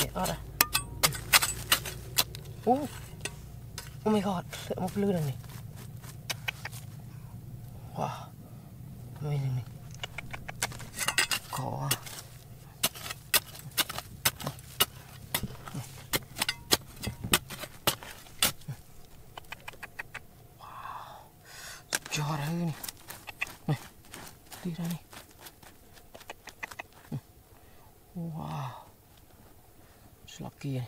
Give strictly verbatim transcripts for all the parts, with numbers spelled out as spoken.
ở đây. Oh, oh my god, sợ một lươn này. Wow, đây này. Có. Wow, cho ra này. Này, đi ra này. Wow, lucky này.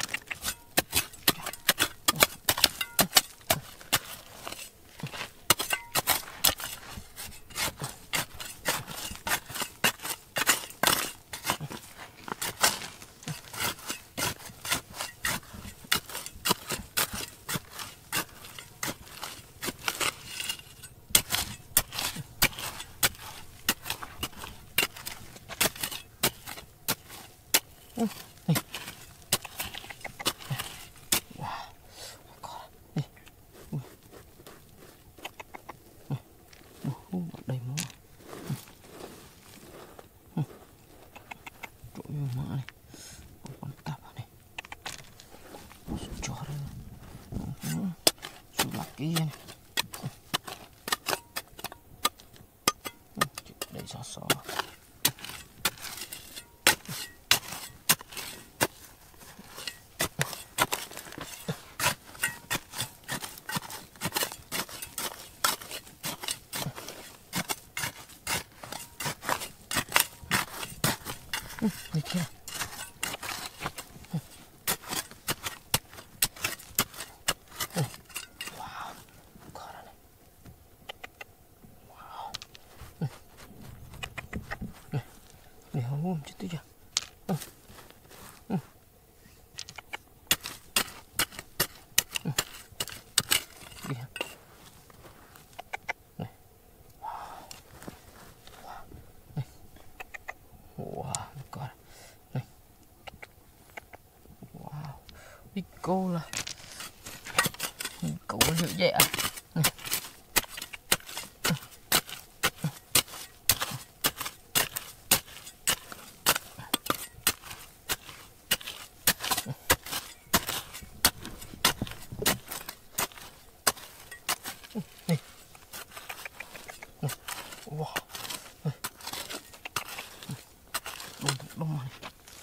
Ừ, này. Wow, con này. Ui. Ui. Ui, đầy máu. Ừ. Trội mỡ này. Con tạp này. Chó đây. Ừ. Chú lạc kia này. Đây xó xó. Ừ, đây kia. Ừ. Ừ. Wow, con này. Wow. Ừ. Này, để hóng ôm chứ tí chưa. Ừ. Ừ. Ừ. Đi hả? Này. Wow. Wow. Này. Wow, con này. Wow, cái cô là cô là dễ này. Này. Wow. Đông đông này.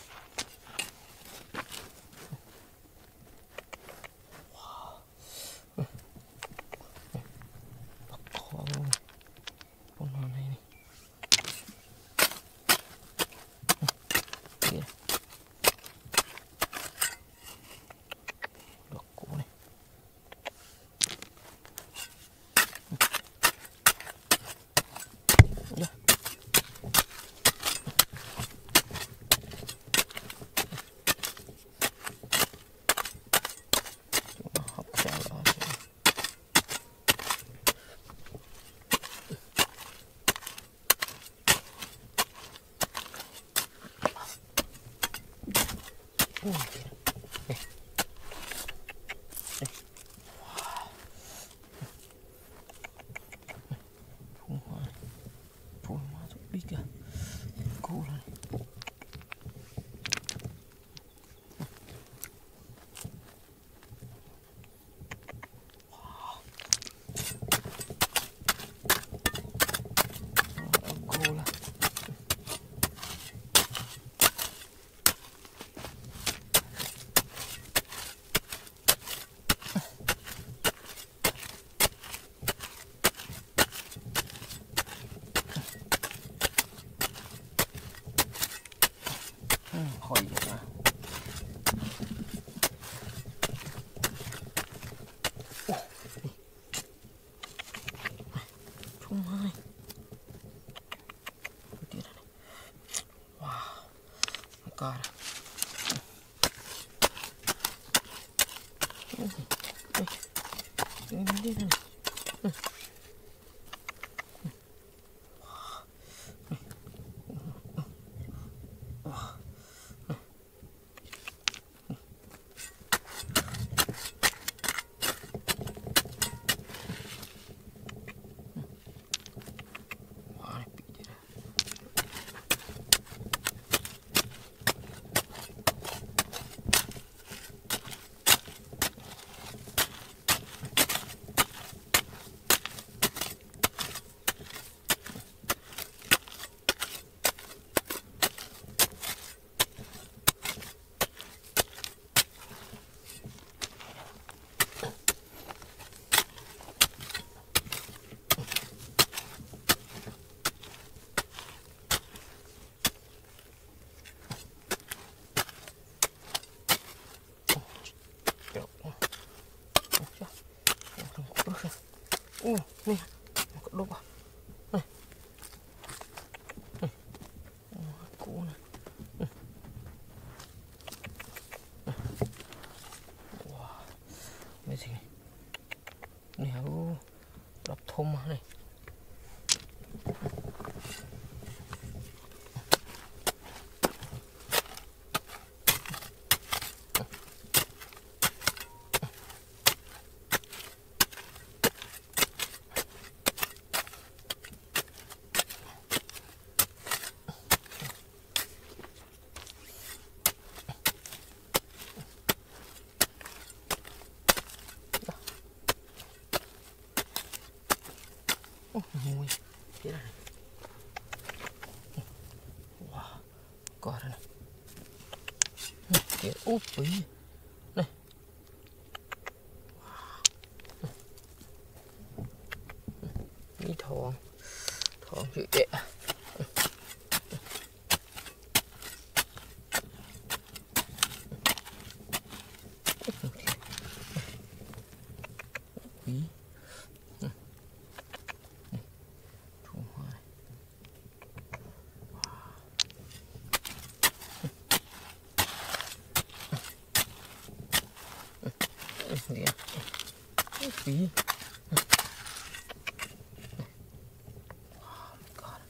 Con này này. Kia. Được cổ này. Yeah. Ui, đây. Đây. Wow. Phun hoa này. Phun hoa rất big kìa. Cool này. Wow. Cool này. Khỏi vậy à. Chung hai. Wow, my god. Đây, đây, đây, đây. Uh, nih, kedua pak. Nih, nih, oh, aku nih. Nih. Nih. Wah, ini sih. Nih aku đập thùng này. Oh, mùi thế này. Wow, có đây này. Này, cái úp với này. Đi thòng, thòng chữ đệ. Quý. Dia Ih. Oh my god.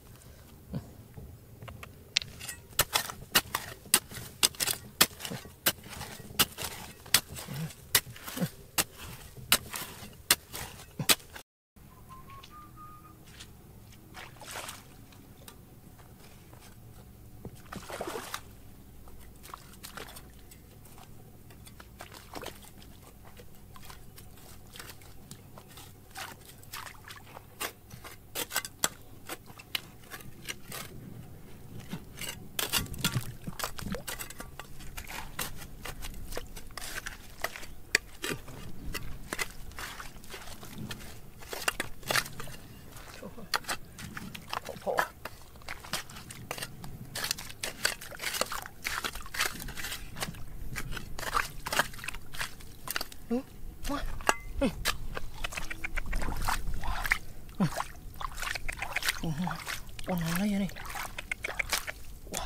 Oh, mana ya nih? Wah.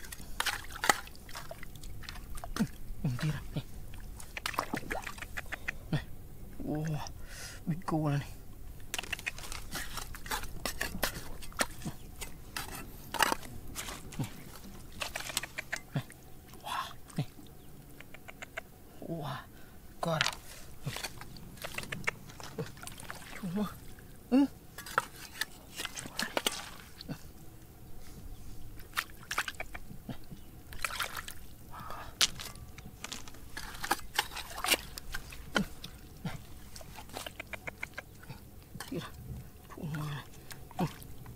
Hmm, tira nih. Nih. Wah, bigo lah nih. Wah, nih. Wah, god. Cuma, hmm. Tira, cuma. Hmm.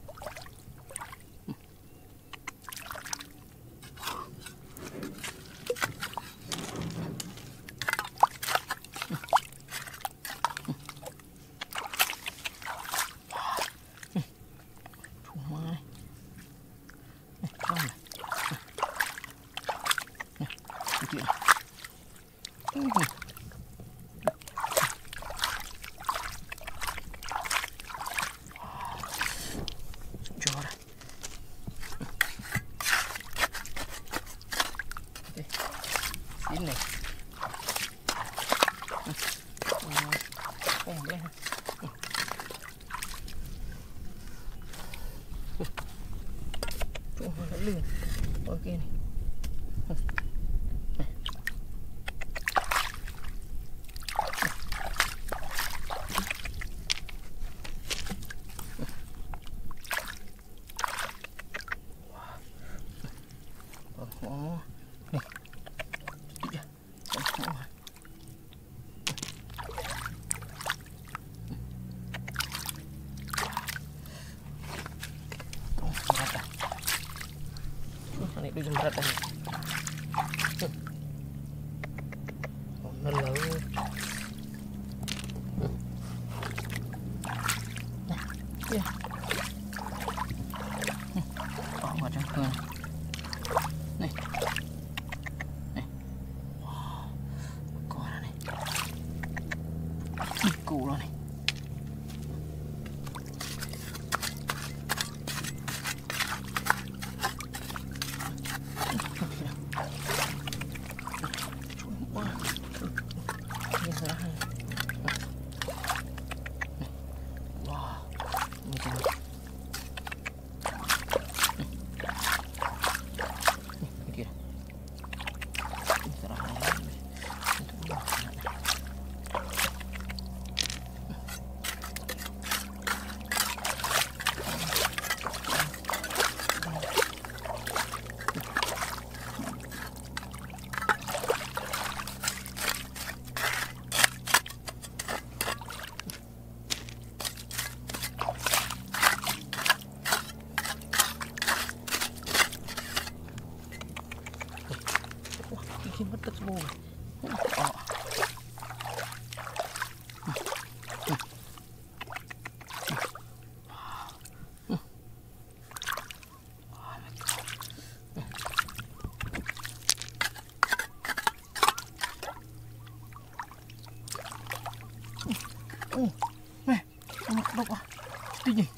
Ini oh dia cuma lưng ok này oh nih tiga oh này đôi berat này. Oh, nó lớn. Nè, bỏ vào trong cửa này. Này. Wow. Có này. Đi cụ rồi này. Ôi. Ờ. Ồ, mẹ, nó độc à? Tí gì?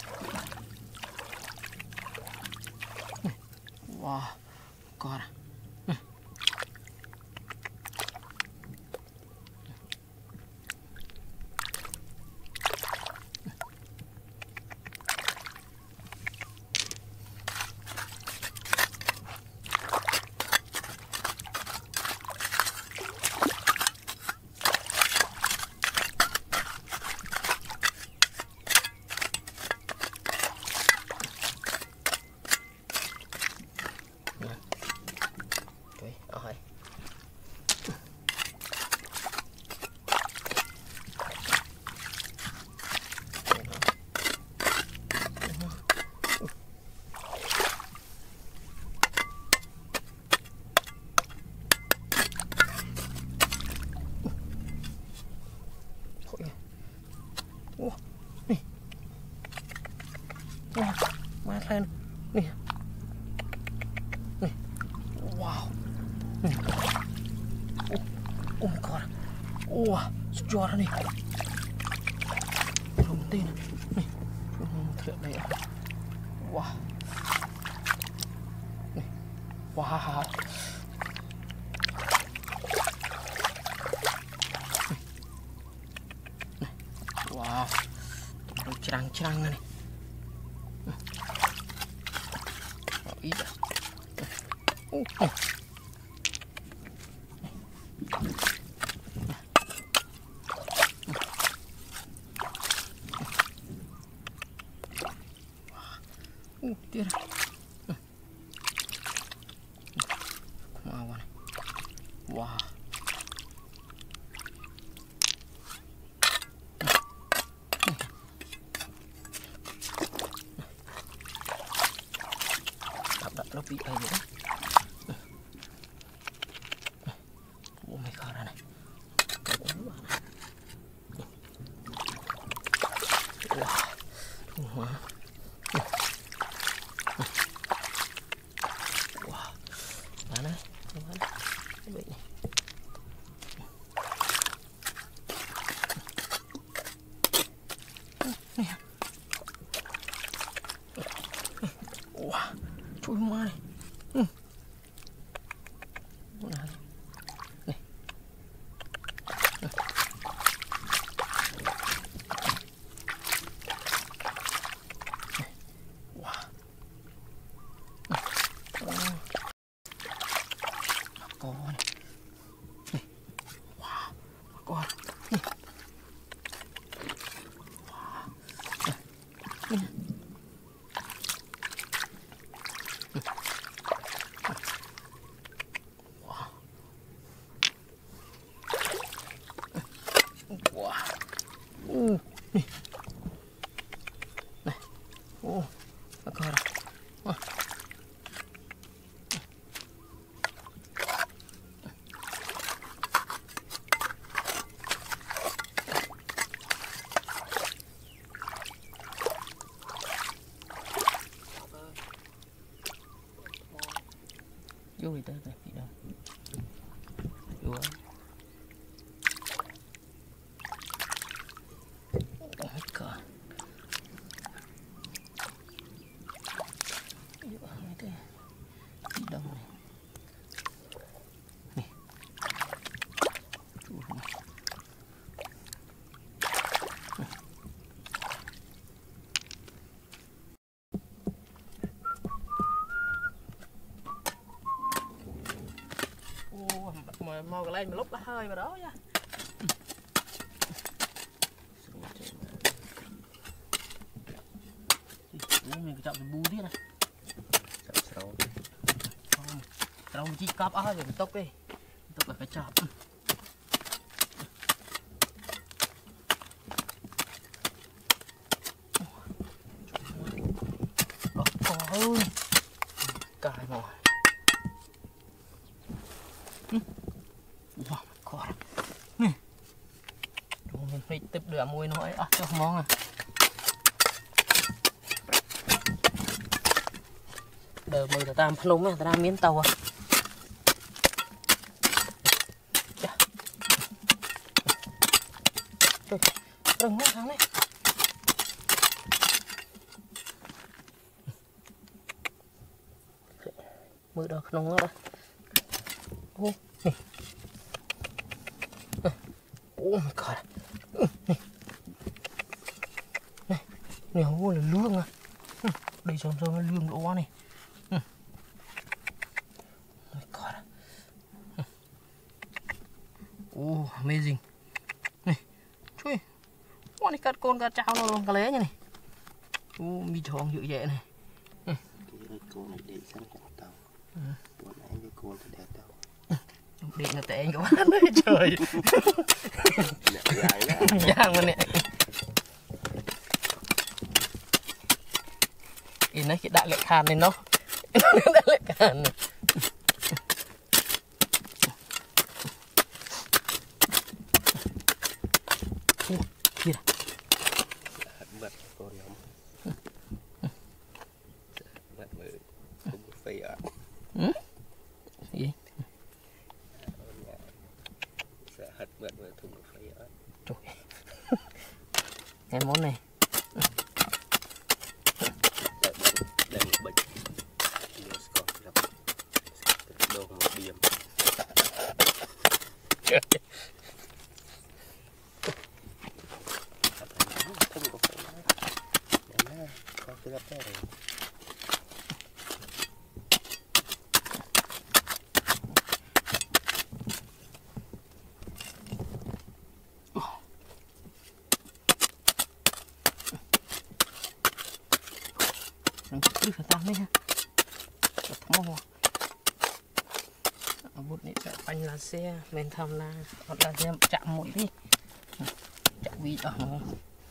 Wow, God. Ủa, nè. Ủa, má lên. Nè. Nè. Wow. Nè. Oh, oh my god. Ủa, suốt yard nè. Không tin. Nè. Thiệt đây à. Wow. Nè. Wow. Wow, tunggu cerang-cerangan nih. Oh iya. Uh, uh. Uh, dia. Kemauan. Wah. Lebih aja. Oh my god, aneh. Wah. Wah. Wah. Mana? Mana? Baik nih. Nih. Wah. Cuma nih. Hmm. Nah. Nih. Wah. Oh. Makon. Nih. Wah. Makon. Nih. Wah. Nih. Wah, uh, nih, nah, oh, agak wah, vô đi tới đây, đi đâu, vô. Oh my god. Yuk, itu ya. Hidang nih. Nih. Tuh. Ồ, mà mau cái lên một lúc đã hơi vào đó nha. Mình chọn cái bu đi này. Chọn sầu. Không. Sầu chỉ cọp á rồi tốc đi. Tốc là phải chọn. Ôi. Cài mồi. Wow, God. Nè. Chúng mình phải tiếp được mùi nó ấy. À, cho món à. Đờ mùi ta tam phông á, ta tam miếng tàu à. Chà. Trời, rừng nó sao này. Mùi đó không đó. Ô, nè. Oh my God. Này, này hố là lương à. Đây xong xong là lương lỗ này. Oh my God. Oh, amazing. Này, chui. Con này cắt con cá trao nó luôn cá lé như này. Oh, mi tròn dữ vậy này. Cái con này để sẵn trong tàu. Con này với con thì đẹp đâu. Điện là tệ anh các bạn ơi trời. Giang mà nè. Ý nó cái đại lệ khan này nó. Đại lệ khan này. Ô, kia nè. Mật con nhóm. Mật mới không có phê ạ. Ừ? Gì? Hạt mật với thùng cà phê á. Trời. Cái món này. Đây một bịch. Nhiều scotch gặp. Đồ một điểm. Trời. Thùng cà phê á. Nè, có cái gặp đây rồi. Cứ phải tăng đấy nha. Thấm hoa. Ở bút này sẽ bánh lá xe. Mình thầm là còn là xe chạm mũi đi. Chạm vị ở nó.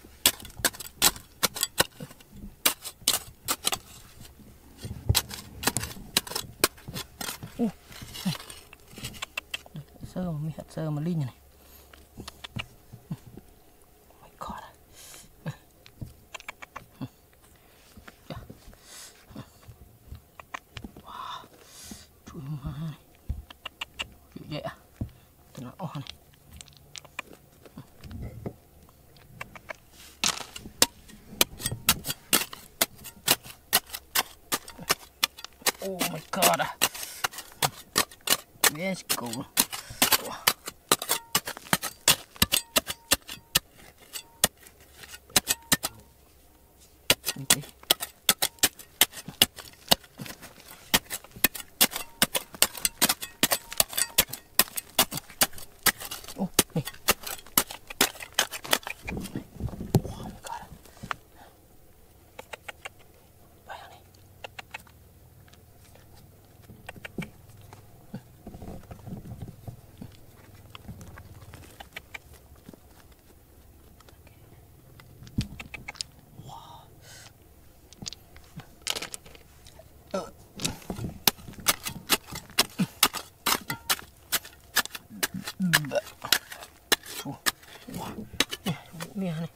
Sơ mà mi hạt sơ mà linh này. Vậy à? Thì nó ô này. Oh my God. Yes, cool. Okay. Oh, hey. Oh my God. Bayang nih. Wow. Uh. Mía này.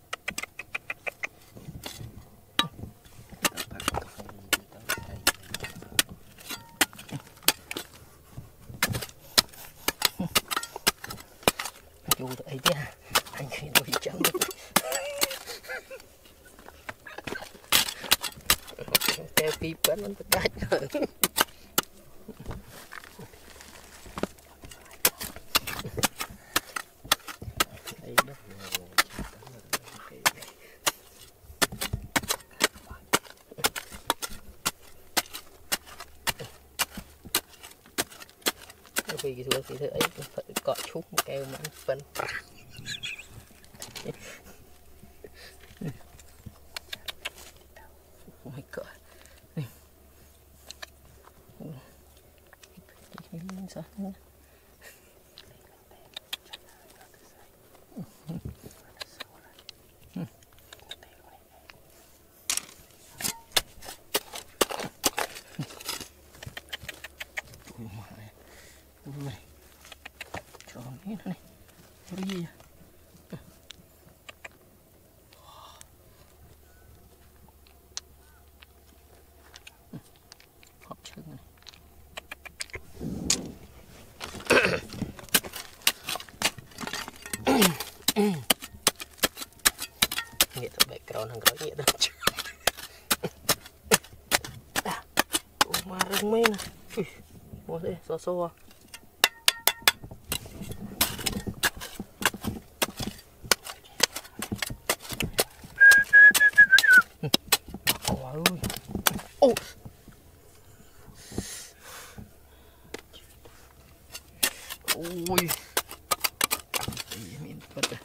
Chú ấy chứ anh khi nó bị trắng theo phí bắn nó đắt rồi. Vì cái thứ cái ấy phải cọ chút một keo mà ăn phân. Oh my God. Sao? Này. còn cái này cái gì hộp trứng này nghĩa tập bệ cầu thằng có nghĩa tập mà rừng mê nè mua đây xô xô ôi ôi ôi miền bật rồi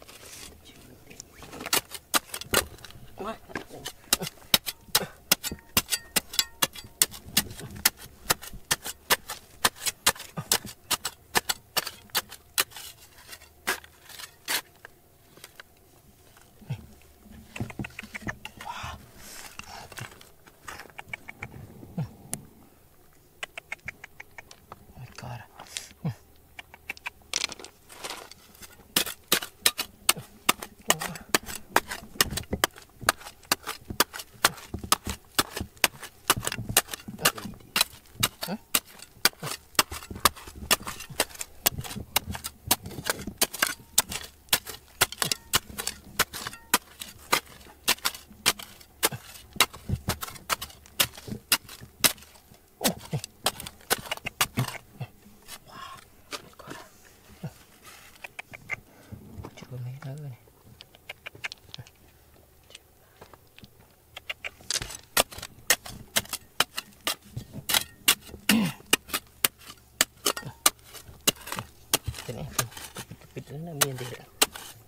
này bịt nó miên đi đấy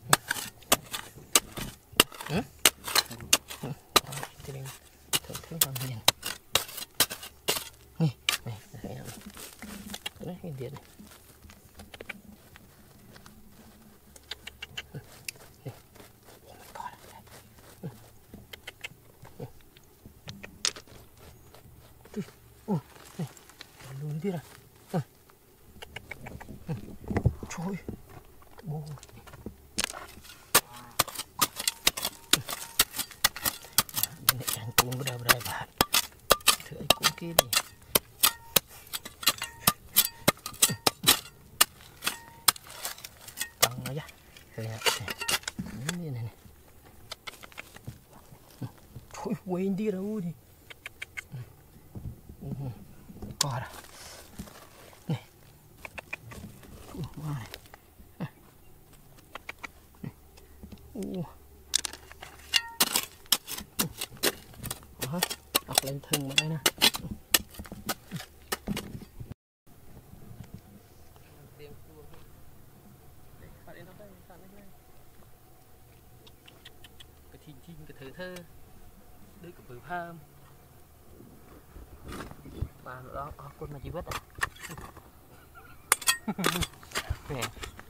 hả thì mình thử thử vào miên nè này thấy không cái này miên điện này luôn đi ra trời bố này anh cũng bờ bờ bạn thử anh cũng kia đi tăng nó ra thử nha này này trời quên đi đâu đi coi ra này wow này đó đọc lên thân mà đây nè cái thiên chim cái thử thơ đứa cái bự thơm và đó có con mà chỉ vết à nè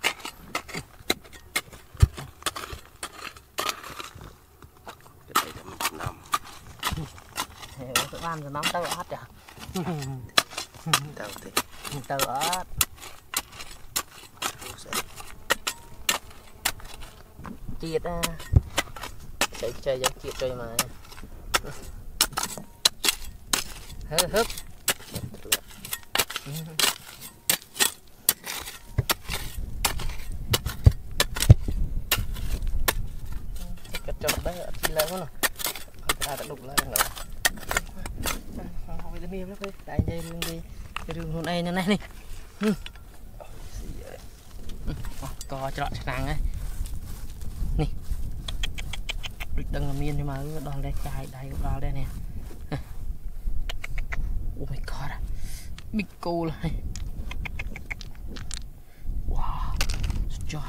tụi ăn rồi nóng tao ớt à tao thì tao ớt chiết à chơi chơi giống chiết chơi mà hớp hớp cái trộn đấy chi lớn quá nè ta đã đục lên rồi không phải niêm lắm đi tại dây đường đi cái đường hôm nay này này đi co cho lọ sàng ấy nè đừng làm miên nhưng mà đòn đây chai đây đòn đây nè oh my god big cool này wow suốt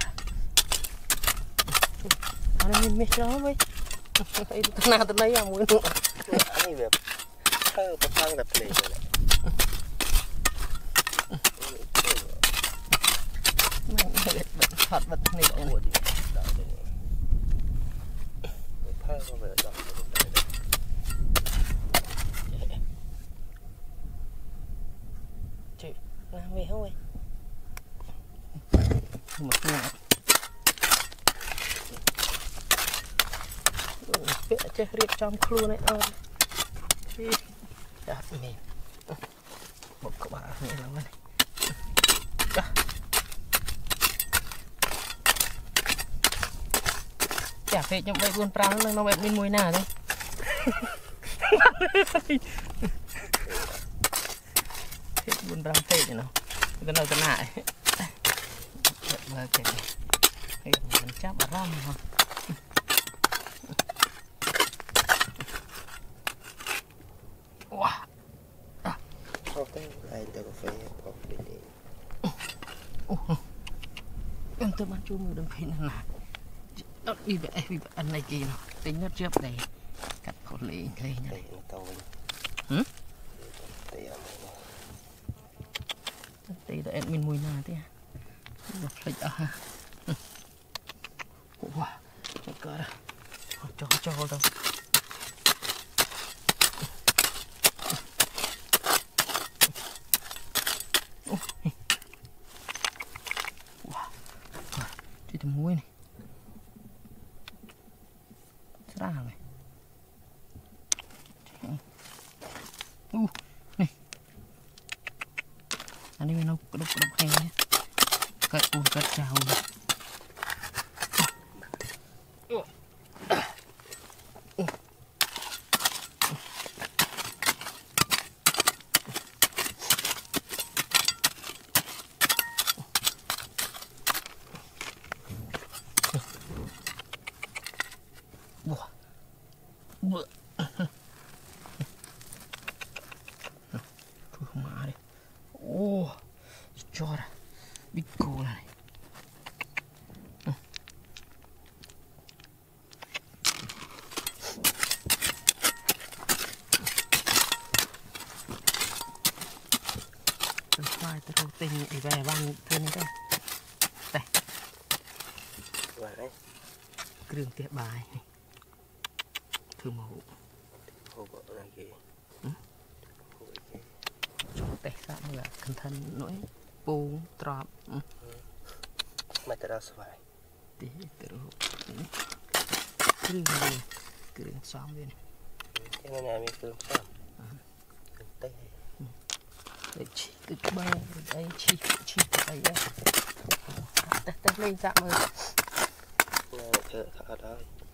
nó miên miên đó với thấy nào từ đây à muốn anh việc thơ bậc thang tập lệ rồi thật vật này đó mùa gì đó thơ có vẻ đó chị làm gì không vậy mà không vẽ che riết trong khuôn này ơi đặt mềm một các bạn nghe lắm này chả phê trong đây buôn prang nó bẹp bên mùi nào đấy phê buôn prang phê chứ nào cái nào cái nại mà cái này mình chắc bà rong hả wow không tới ai được phê bọc đi em tôi bán chung đừng phê nào đó đi về đi về anh này kia nào tính nó trước đây cắt khổ lì lên này hử đây là em mình mùi nào thế một lịch à ha wow cái cỡ cho cho đâu wow thì thằng muối này ra này u này anh đi đâu đục đục hay nhé cắt cuốn cắt chào này bữa thôi mà đi ô cho ra big cool này tôi phải tôi đầu tình để về ban thêm đây đây đấy kêu tiệp bài này thử mẫu hồ vợ là gì cho tệ ra là cẩn thận nỗi bù trọp mà ta ra xoài tí từ kêu này kêu xóm bên cái này nhà mình kêu xóm tây để chỉ từ ba đây chỉ chỉ đây đây ta lên dạng rồi thợ thợ đó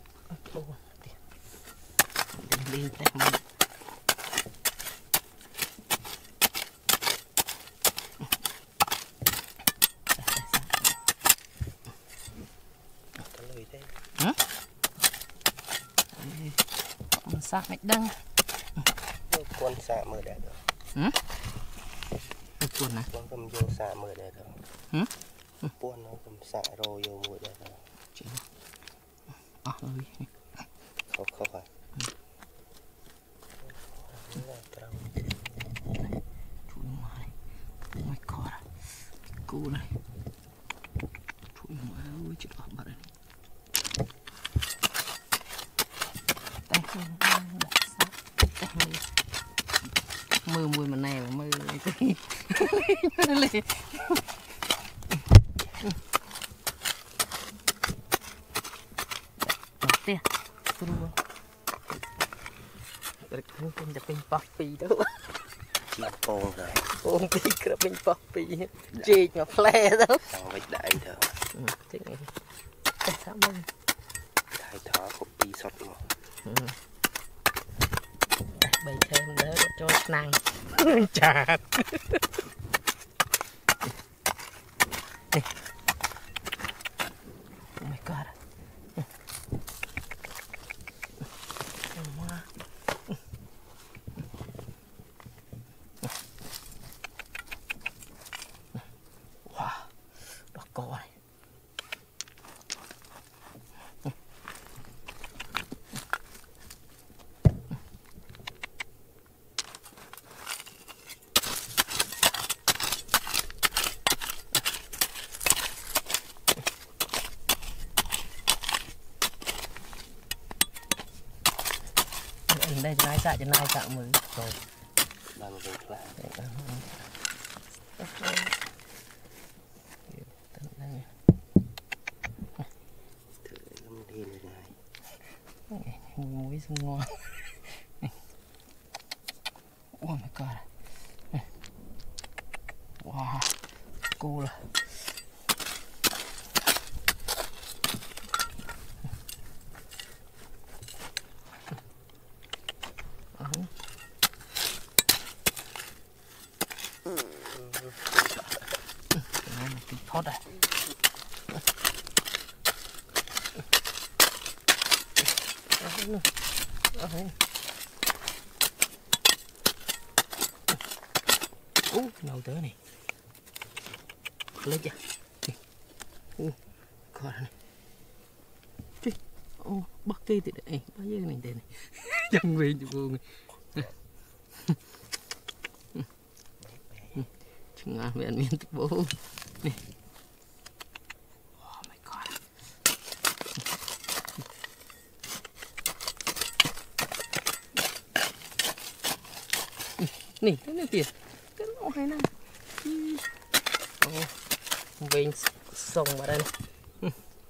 lên tay mình hả con sạc mạch đăng con xạ mưa đẹp rồi hả con này con cầm vô xạ mưa đẹp rồi hả con nó cầm xạ rồi vô mưa đẹp rồi chị à rồi không không phải chui ngoài oh my god cô này chui ngoài ơi chết bạc bạc này tay không đặt sát tay mưa mùi mà này mà mưa này tia turun dari kamu pun jadi papi tu chị phong rồi phong pi kena pin papi chị mà fle tu thằng vịt đại thôi thế này tại sao mình đại thọ copy sọt mà bày thêm nữa cho năng chà oh my god đây nai chạy cho nai chạm mới rồi bằng việc lại đây với sông ngon. Oh my god. Wow, cool. Uh-huh. Cái này tí thoát à. Uh-huh. Ú, đâu tới này. Lấy chưa? Ú, coi này. Chứ, ô, bắt cây thì đây, bắt dây này đây này. Chân viên thì buồn này. Chừng ăn với anh miên tức bố. Nè. Oh my god. Nè, cái này kìa. Cái nó hay nè. Ồ, viên sông vào đây này.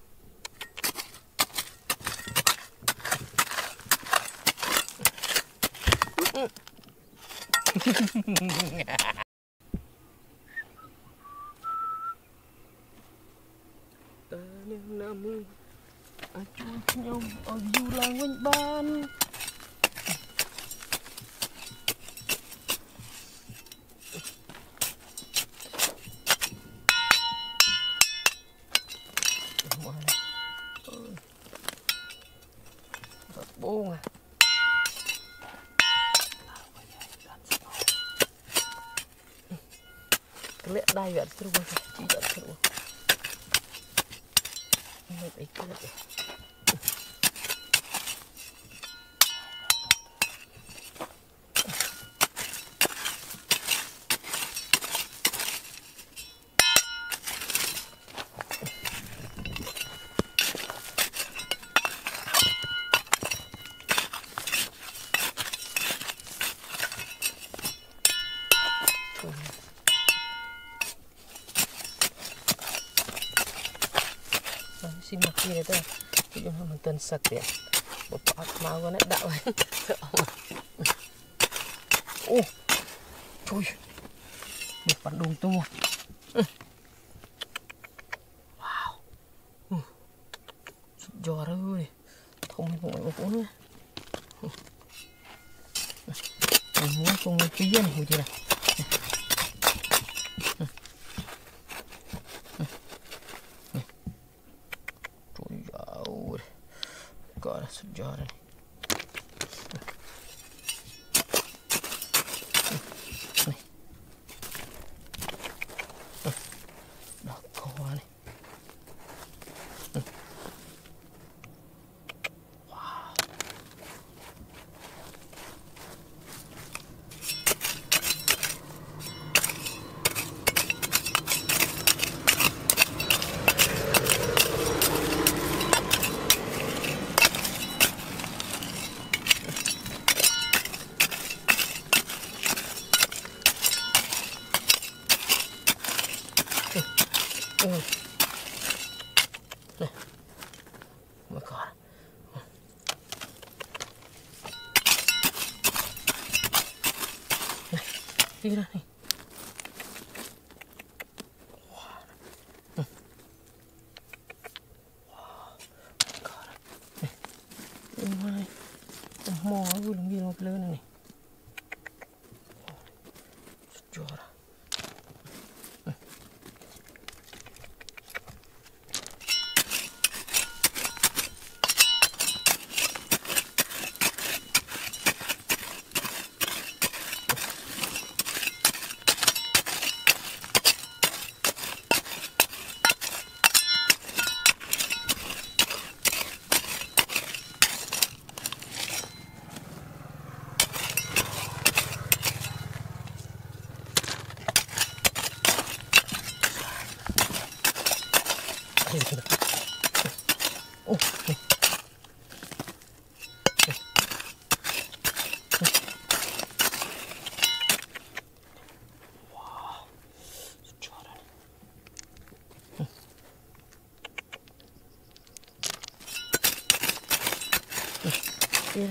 Ta nêu nam a chu nhau ở du lang quanh ban. Buông à. Lihat dah ya terus tidak terus. Ini ikut ya. Xin mặc gì này thôi, thì chúng ta mình tuần sạch để một bát máu con nét đạo ấy. Ô, trời, một bắn đùng tung rồi. Wow, giò rồi, không hay không phải nữa. Mình muốn con cái gì này, gì này. Agora sejauh ni. Ni. Dah kau ni. Wow. Ừ. Này. Mà còn. Này, đi ra này. Wow. Ừ. Wow. Còn. Này. Đi mai. Mò vui lắm viên một lớn này. Chua ra. Oh, nih. Wow, sejarah. Kia.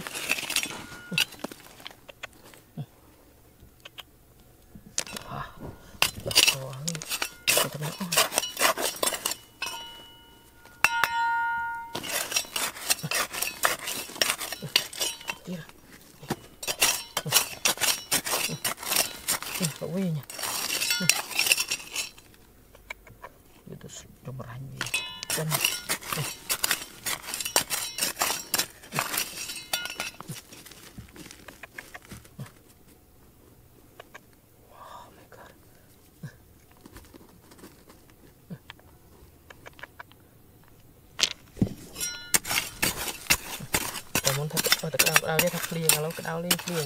Wah, bako ni. Kita nak. Kia. Eh, kau wehnya. Itu coba ranjing. Kan. Muốn thật thật thật đào đào thật liền là nó cái đào lên liền.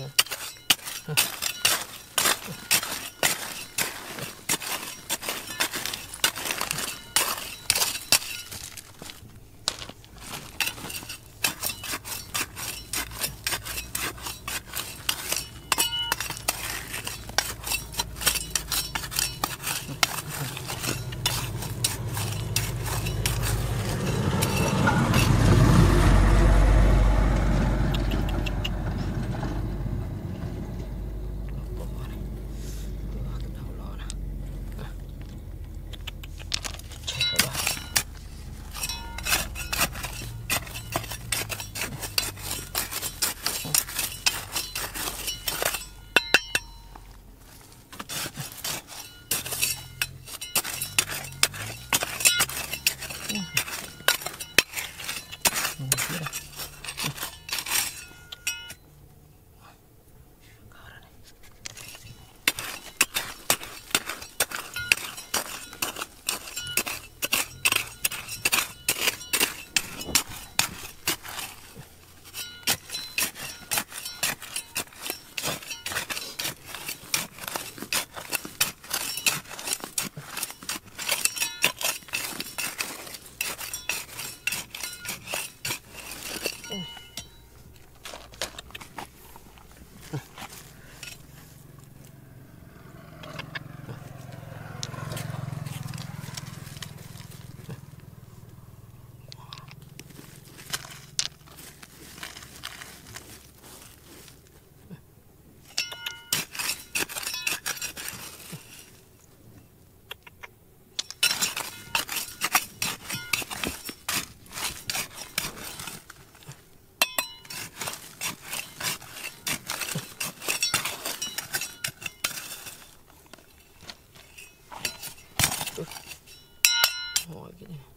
Ngồi cái này.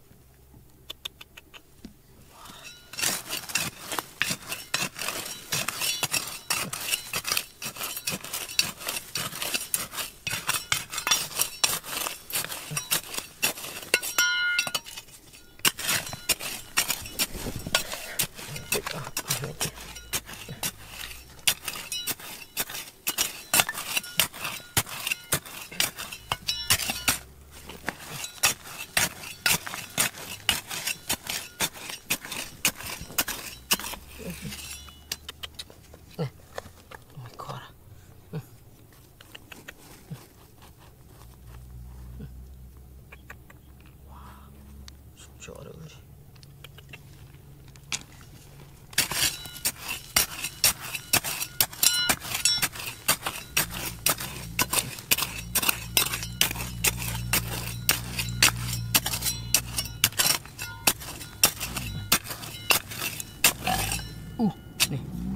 Trời ơi. Uh, nih.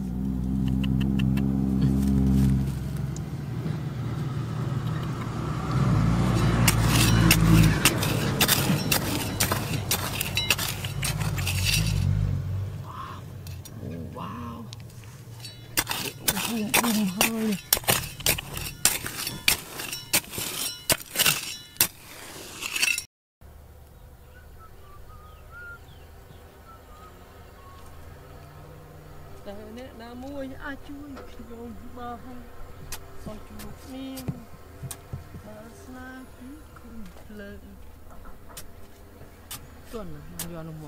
Bùm bùm hơi. Nè na mua ai chui vô ba hai sao chui miên ba sna cứ không lệ tuần là do nó mò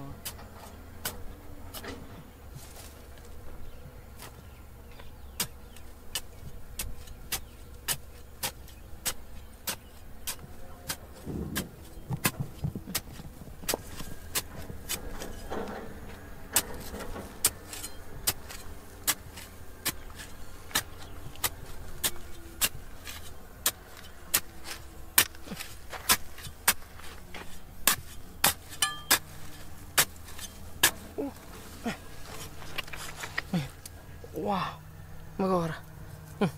Wow, agora. Hum.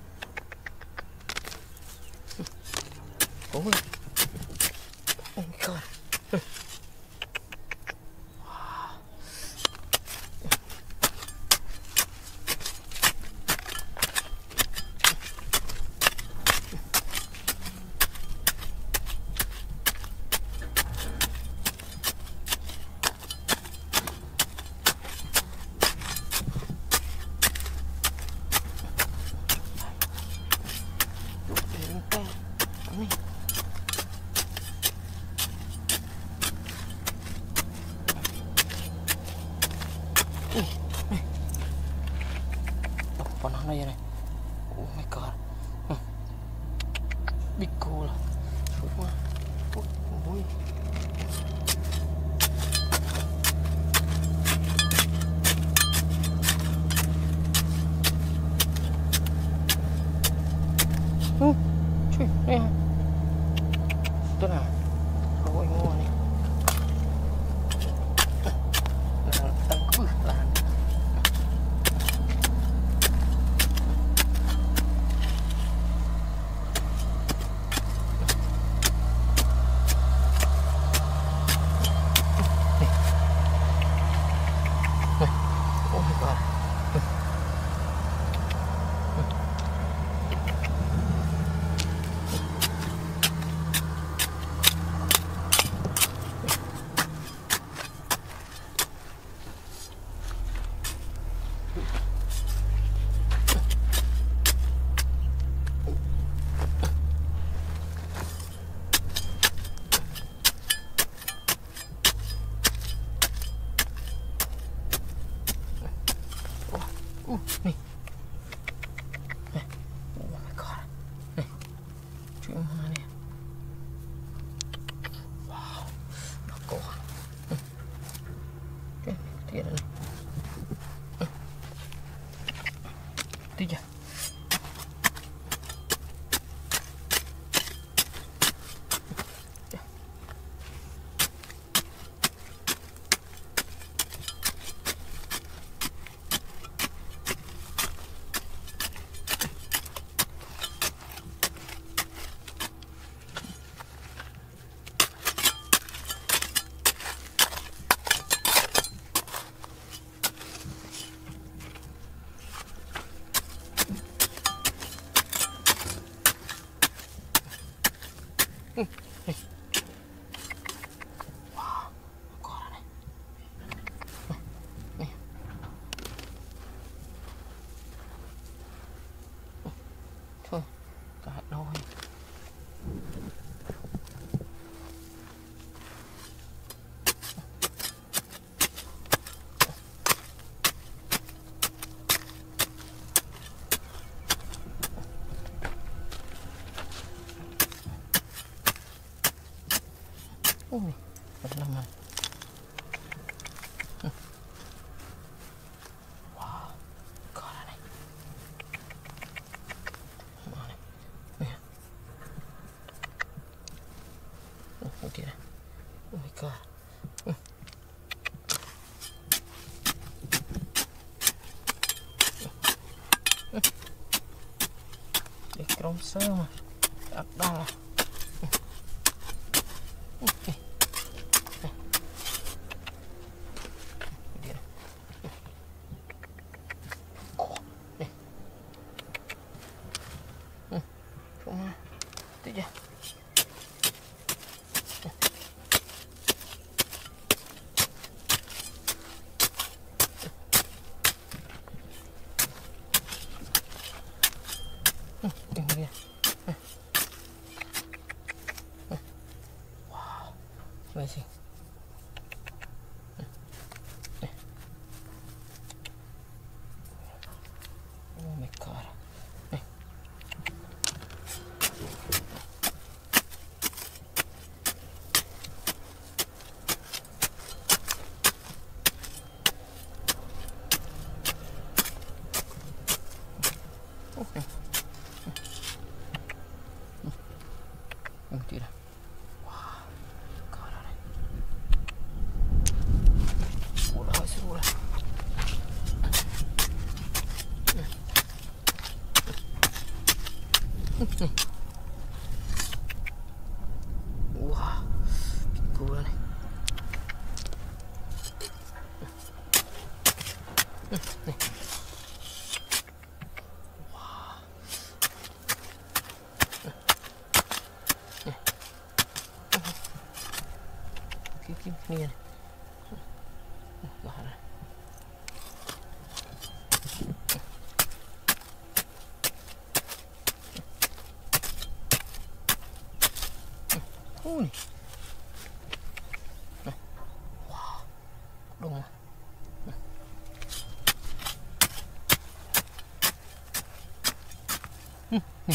Hum. Olha. Oh my god. Hum. Panah na yan eh. Oh my god. Hmm. Big cool. Oh, oh boy. Hmm. Cuy, eh. Ito na. Away mo ni. Tangkuh lah. Oh my god. Uh, nih. Eh. Oh my god. Nih. Cuy mana nih? Wow. Aku. Oke, tiga nih. Tiga. Hmm. Nih. Wow, agora nih. Nih. Thôi, cả đôi. Oh nih, berlaman. Hmm. Wow, agora nih. Mana? Nih. Oh, oke dah. Oh my god. Hmm. Hmm. Di kromsel mah. Tak dah. Oke. Cuma itu aja. Hmm, ini dia. Nih. Kim kim ni kan. Bahar. Oh ni. Nah. Wah. Dong. Nah. Hmm, nih.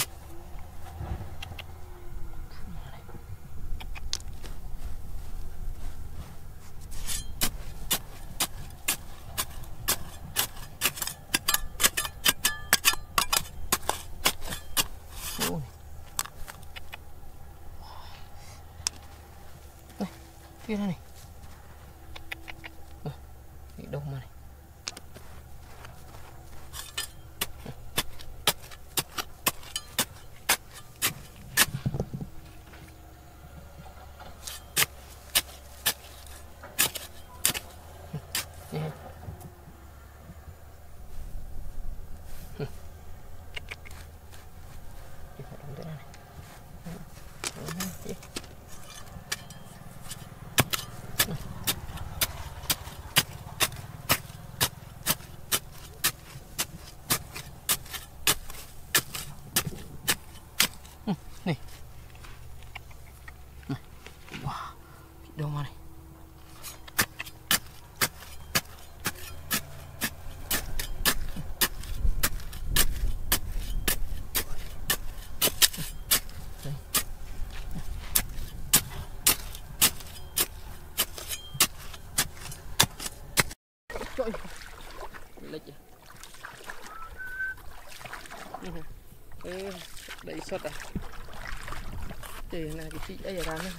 Oh. Nih, kira nih. Oh, ini dong mana? Nih. Hmm. Kita dong nih. Hmm, ya. Hmm, nih. Nah. Wah, dong mana? Trời lấy chứ. Ừ, đẩy sọt à. Trời này cái chị ấy ở đây nữa.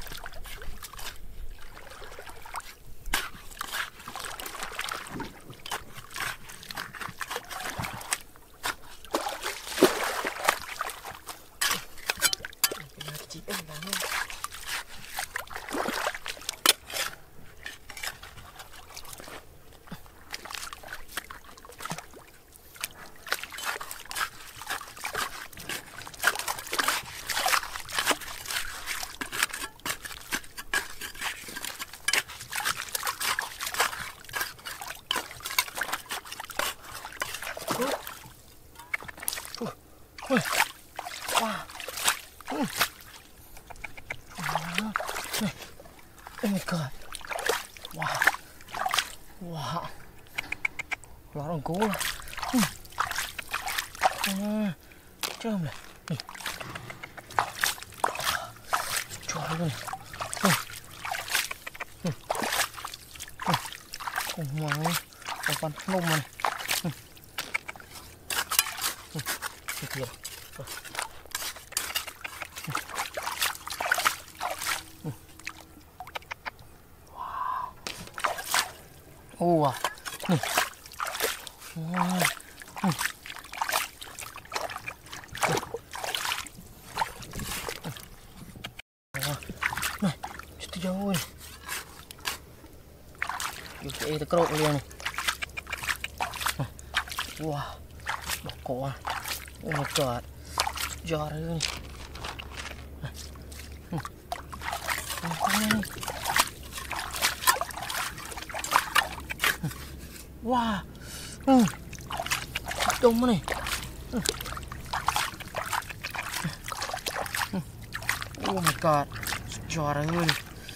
Cái chị ấy ở đây nữa. Ui. Wow. Mm. Oh my god. Wow. Wow. Lá đồng cố là. Mm. À, chơm này. Này. Trời luôn này. Ừ. Ừ. Ừ. Ôi wow. Còn con nôm này. Ừ. Ừ. Được rồi. Rồi. Ừ. Wow. Ô à. Ừ. Wow. Ừ. Này, chết rồi. Cái cái cột liền này. Wow. Bọc cổ à. Oh my god. Giò đây này. Wow. Ừ. Đông này. Ừ. Oh my god. Giò đây ơi.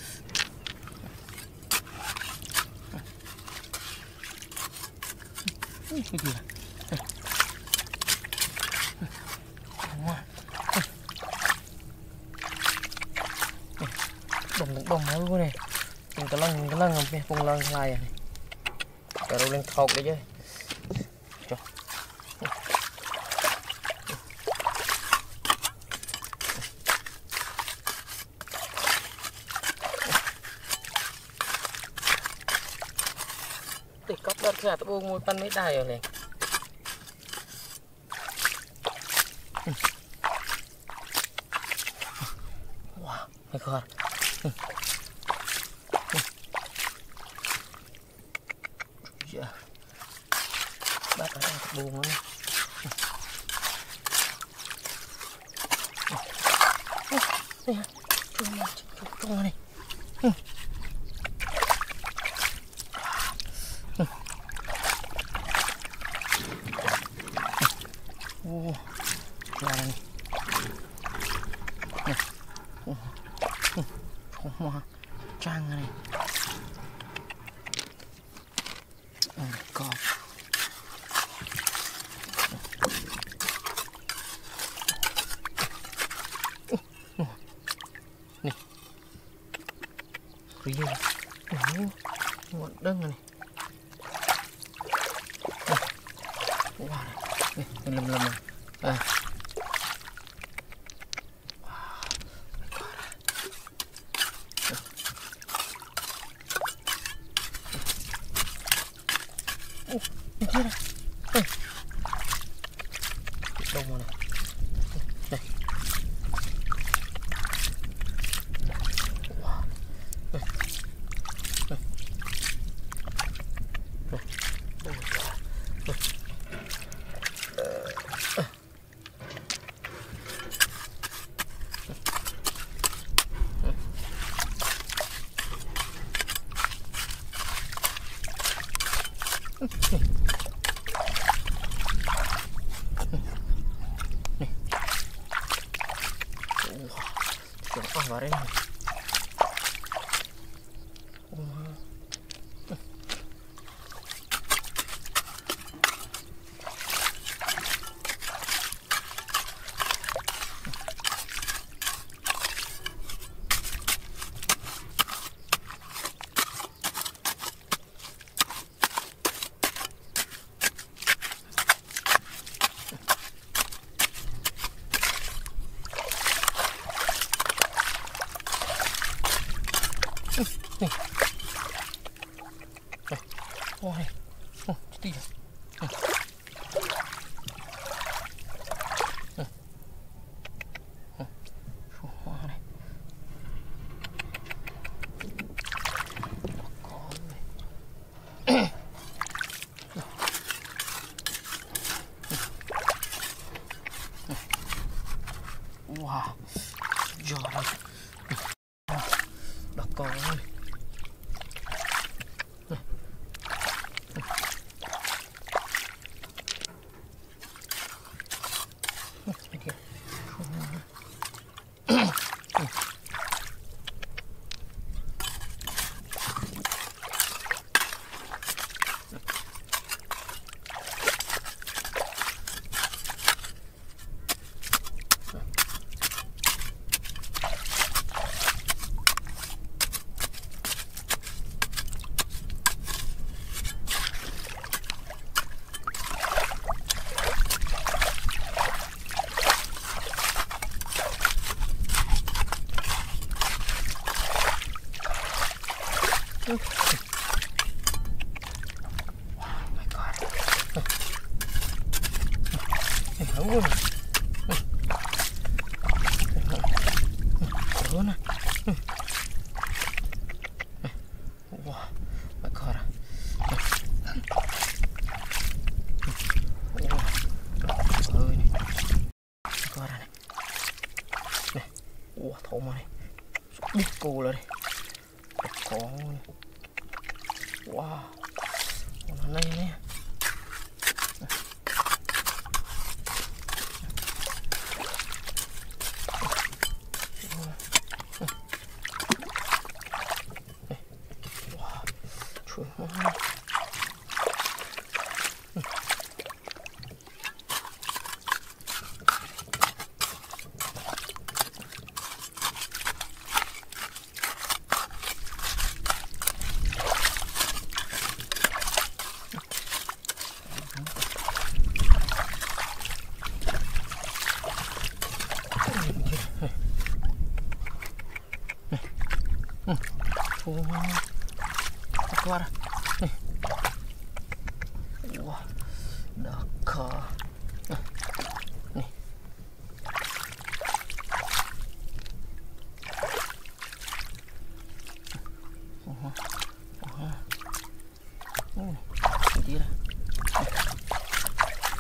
Cái gì này? Đồng đồng máu luôn này. Mình có lăng mình có lăng không biết cùng lăng lại này. Rồi đâu lên thọc đấy chứ. Cho. Để cắp đợt khả tao buông môi pan mấy đài rồi này. Wow, my god. Yeah. buông nó. Đây hả? Con này. Ô, ra đây. Không hoa trăng này. Oh my god. Nè. Riêng. Ngọn đơn này. Wow. Nè, lầm lầm này. À. Ủa, bên kia này. Đây. Đâu mà này. Đây. Wow. Đây. Đây. Đây. Đây. Đây. Wah, bareng. Nih. Đây. Ôi. Ôi, tí rồi. Đây. Đây. Đây. Số hoa này. Có này. Wow. Giời ơi. Đó có này. Oh my god. Ê, hấu quá nè. Hấu nè. Wow my god. Wow. Ơi nè. God này. Nè. Wow, thấu mà này. Biết cô lên đây. Con này. Wow, con này nè. Wow, trời ơi. Oh, keluar. Nih. Wah, daka. Nih. Oh, oh. Oh, dia.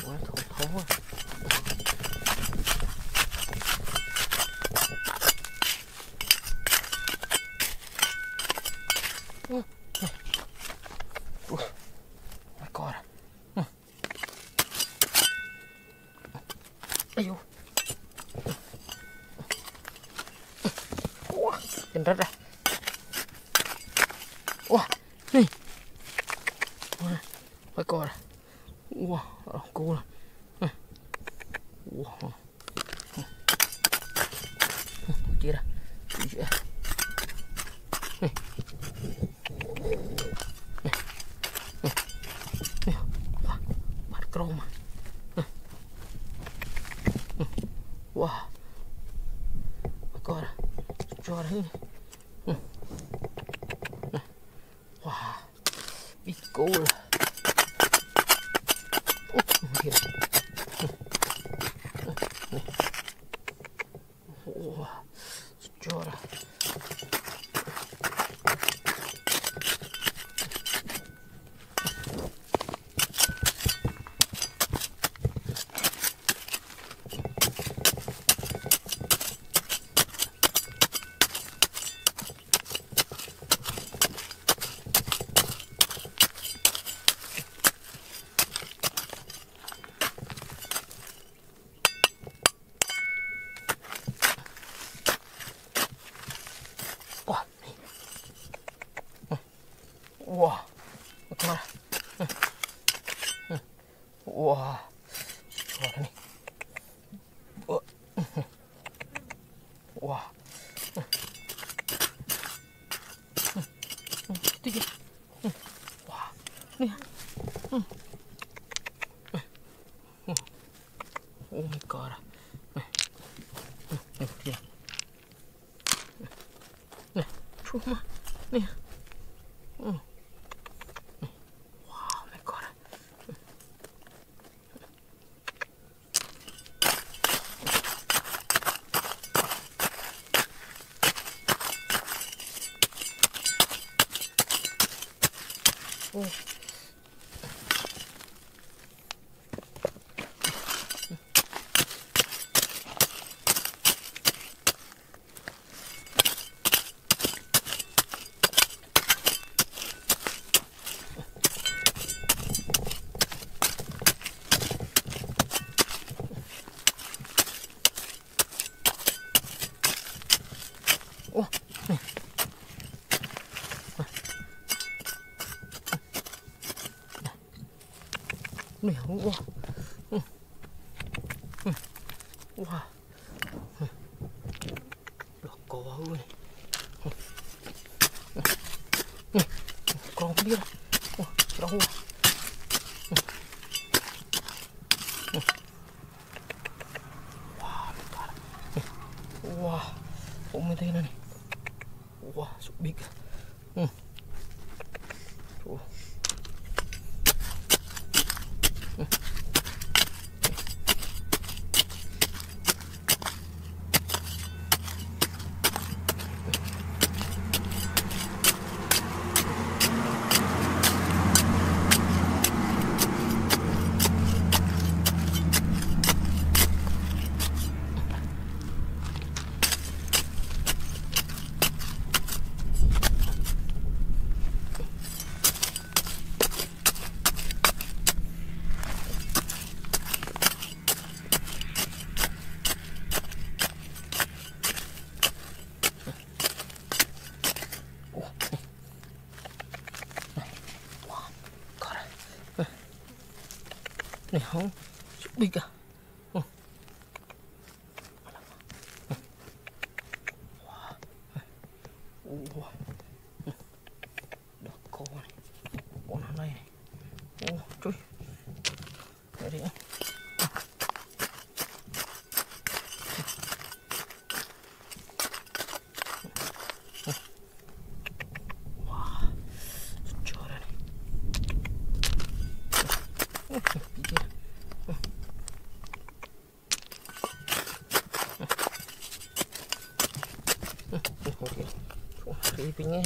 Quá thổ thổ á. Ừ. Ui. My God. Ừ. Ây dồi. Ủa, chân rớt ra. Ủa, này. My God. Ủa, cô này. Ủa. Chia ra. Chia ra. Này. Này. Này. Này. Bắt chrome mà. Wow. My God. Cho đấy. Wow. Big goal. Here. Wow. Cho ra. Wow, kemana? Wah, suara nih. Wah, itu dia. Wah, nih. Oh my God. Nih, dia. Nih, cuma nih. Oh. Oh, nih. Nih, wah. Hmm. Hmm. Wah. Hmm. Loh, kau nih. Hmm. Nih, kau dia. Wah, rawa. Hmm. Hmm. Wah, bentar. Nih. Wah, kok minta ini nih. Wah, so big. Hmm. Tuh. Này không big à. Ừ. Wow. Được cô này. Con này này. Ô, trời. Đây đi. Wow. Trời ơi. Cái pinnya.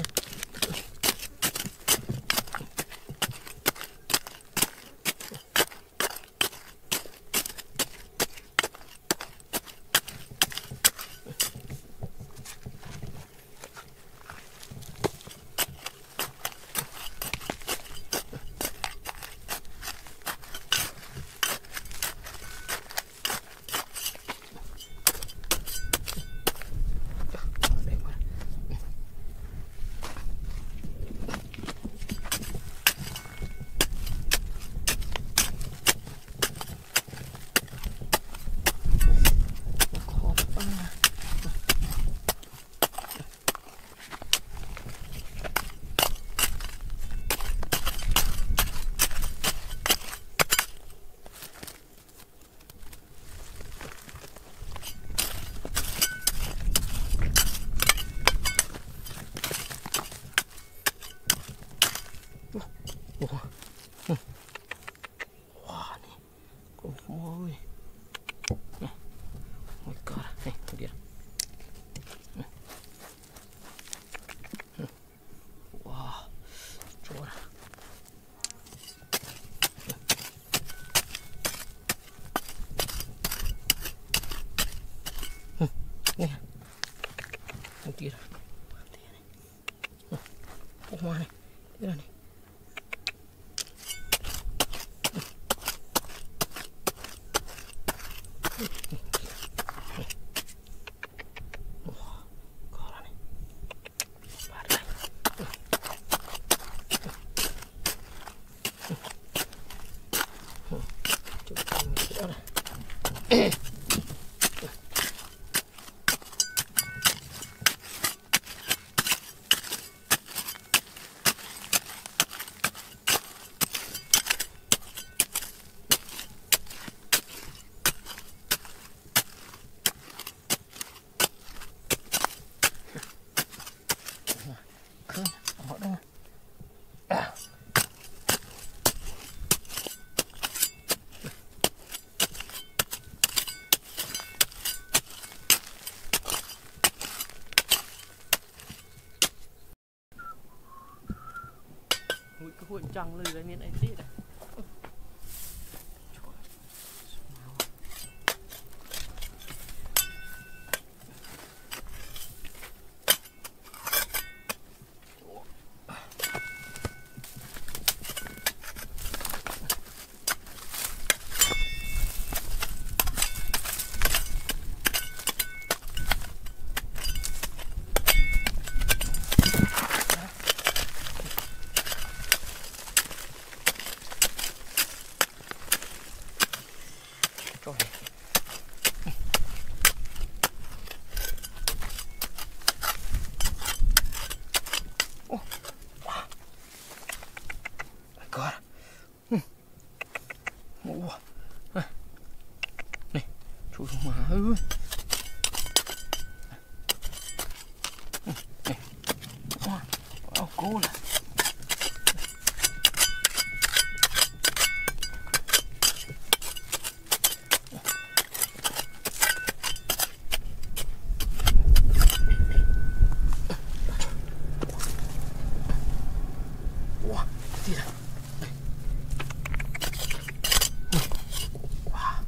Oh my. Oh my god. Nih, tuh dia. Wah, coba. Nih. Tuh dia. Mati nih. Oh mana? Dia nih. Cái cuộn trăng lười miền ấy tí này. Cool. Wah, tidak. Wah.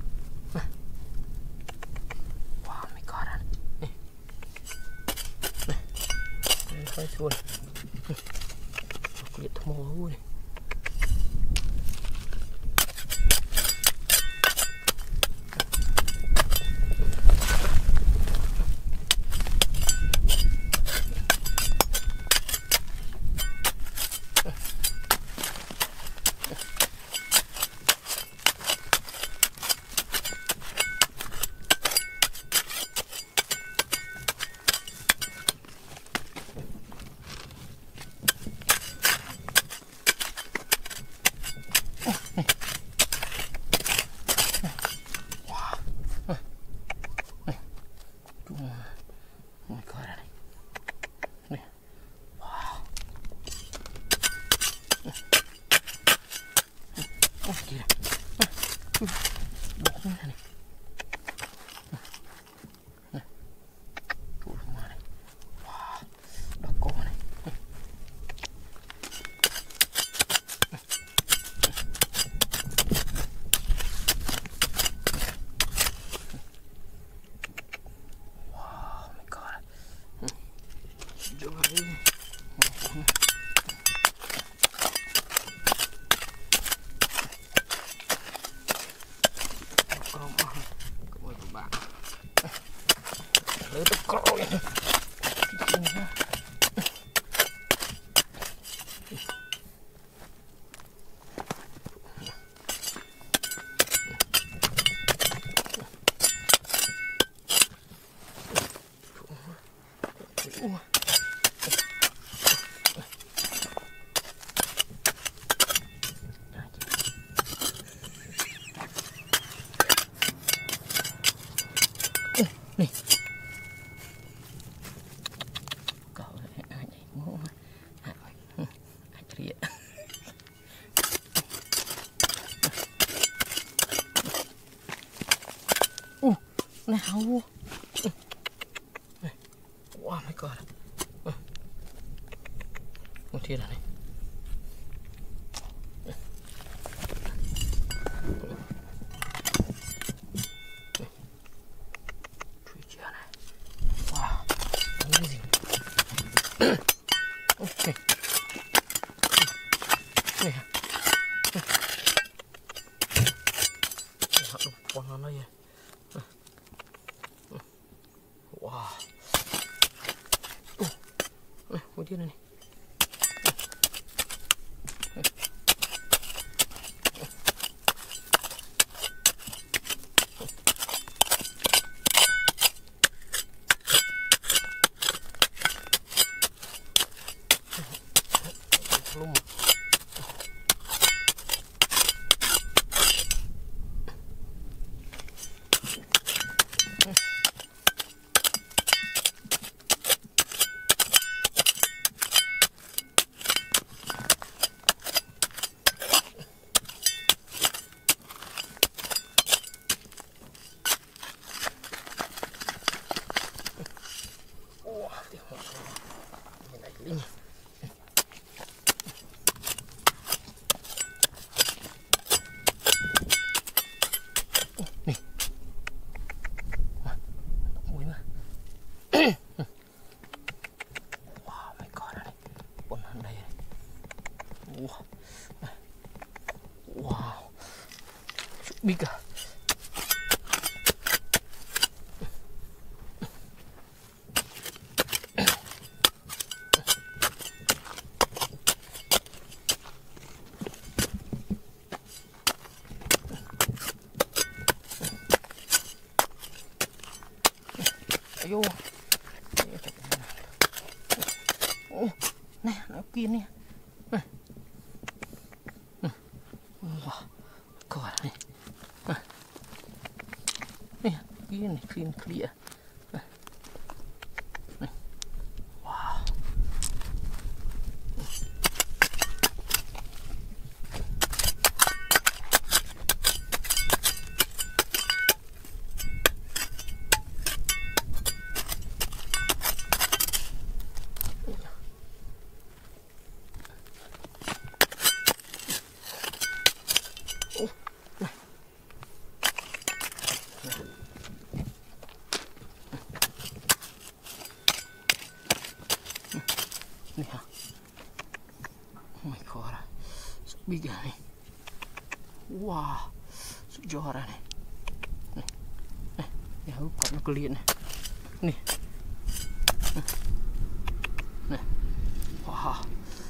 Wah, my God. Nih. Nih. Ini saya coba. Aku lihat mau nih. Itu kau ini. Nih. Kau ai mau ai ceria. Nào. Oh my god. Một thiên này. Chui chưa này. Wow. Amazing. Okay. Này. Hạt con nó đây. Wow. Một thiên này. Belum. Wah, tengok. Ini naik ini. Wow, my god này. Con này đây. Wow. Wow. Big. Ayo. Oh, nè, nó kia nè. Wow, coi này. Nè, kia này clean clear. Wow. Nih ha. Oh my god. Big nih. Wah. Juara nih. Nih. Nih, ya bukan nó keliat nih. Nih. Nih. Wah.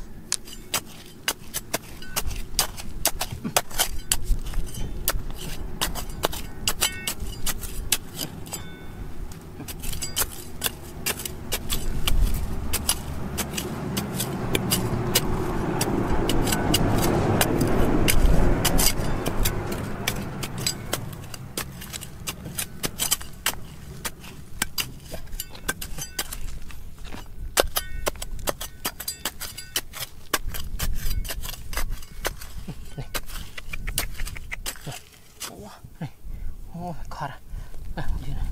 Oh my god. Ah, dia nih.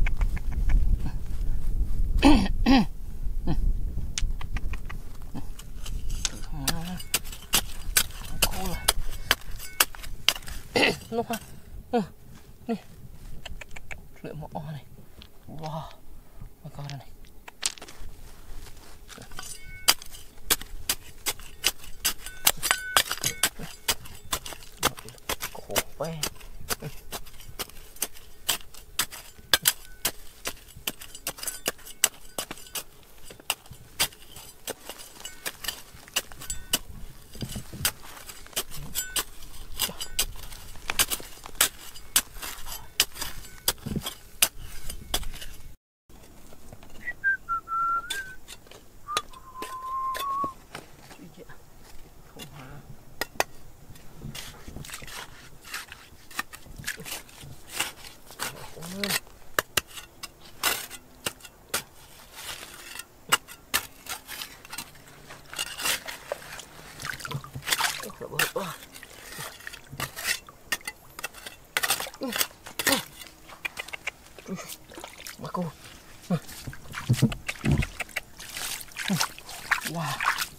Cool. Nó ha. Nih. Lihat mau oh nih. Wah. My god nih. Kope. Mà cô. Wow.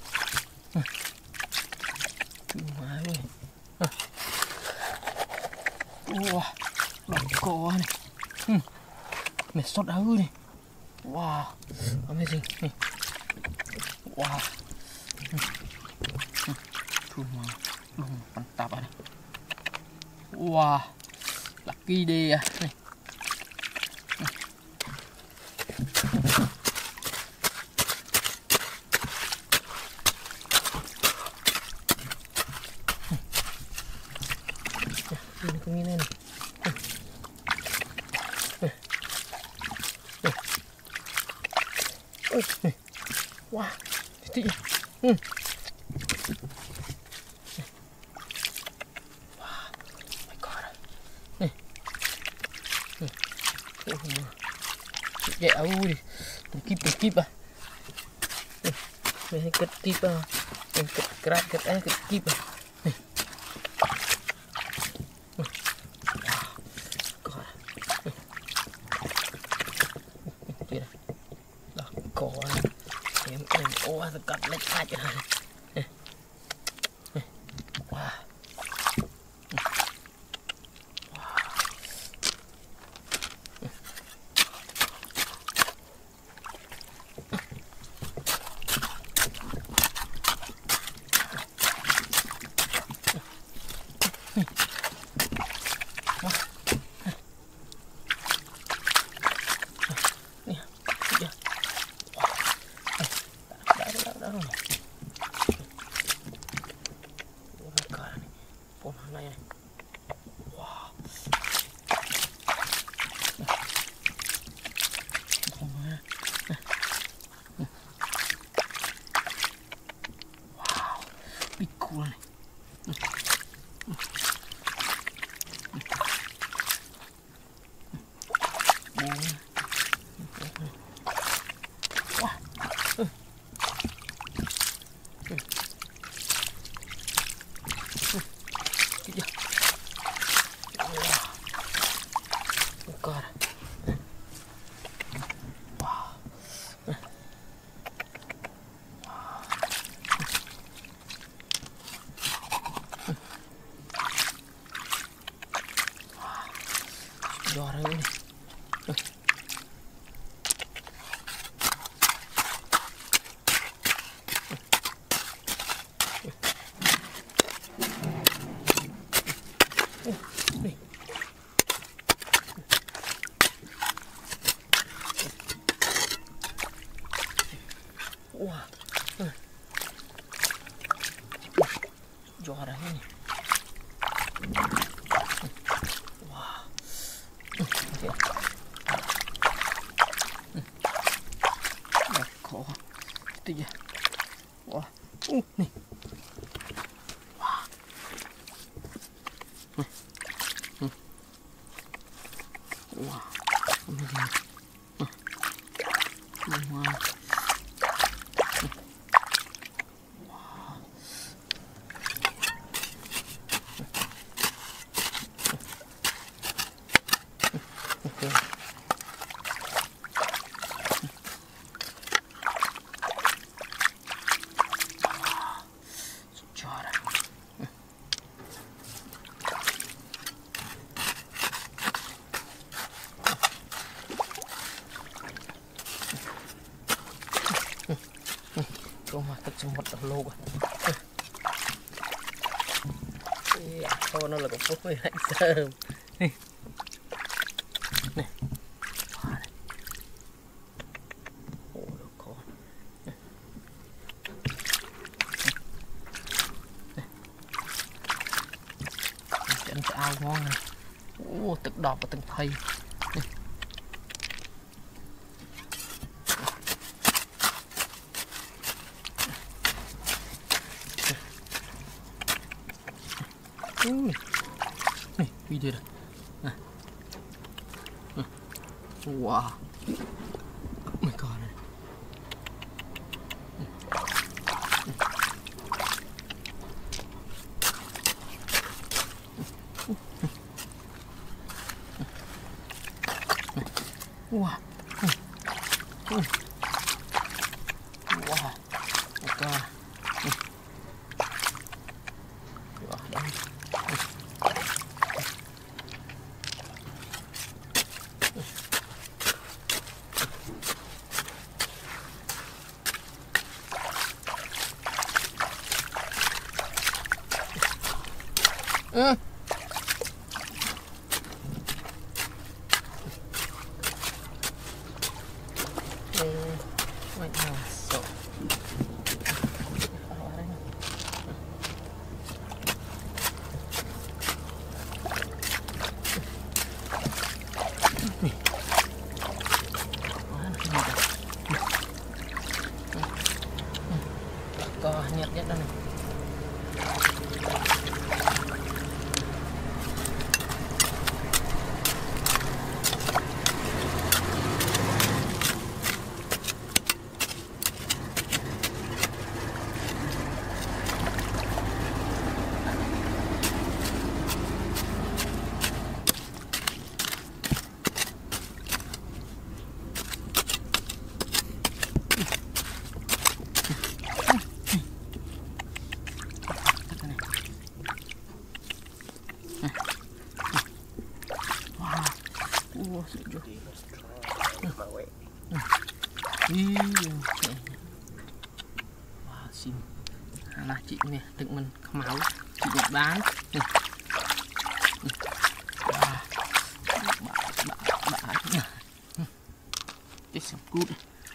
Má ơi. Wow. Đọc cò này. Hmm. Mẹ sốt áo này. Wow. Amazing. Nih. Wow. Cuma belum mantap nih. Wah. Lucky dia nih. Ini kemana nih? Wah, titik. Hmm. Wah, oh my god. Nih. Nih. Oh, dạy áo đi. Từng kíp từng kíp à. Nih, cất kíp à. Cất crack cất ấy cất kíp à. Nih. Cổ này em em ô nó cắt lệch hai cái này. Wow. Cool này. God. Giò đây này. Wow. Giò đây này. Cổ tiga. Wah. Uh, nih. Wah. Nih. Hmm. Wah. Amazing. Huh. Wow. Okay. Câu mà thật sự một đầu lô à. Thôi nó là con phúc với lại sơm. Này. Này. Ồ, đâu có. Chân ao ngon này. Ồ,ទឹកđọt và từng thầy. Ui. Này, video đây. Này. Wow. Oh my god. Wah. Hmm. Hmm. Wah. Oke. Hmm. Wah, dah. Hmm. Wait, no, so. Có nhiệt nhất đây này. Wah, sejuk. Iya. Wah, sim. Anak chị nè, đừng mình máu, chị được bán. Wah, bạ bạ bạ. This is good.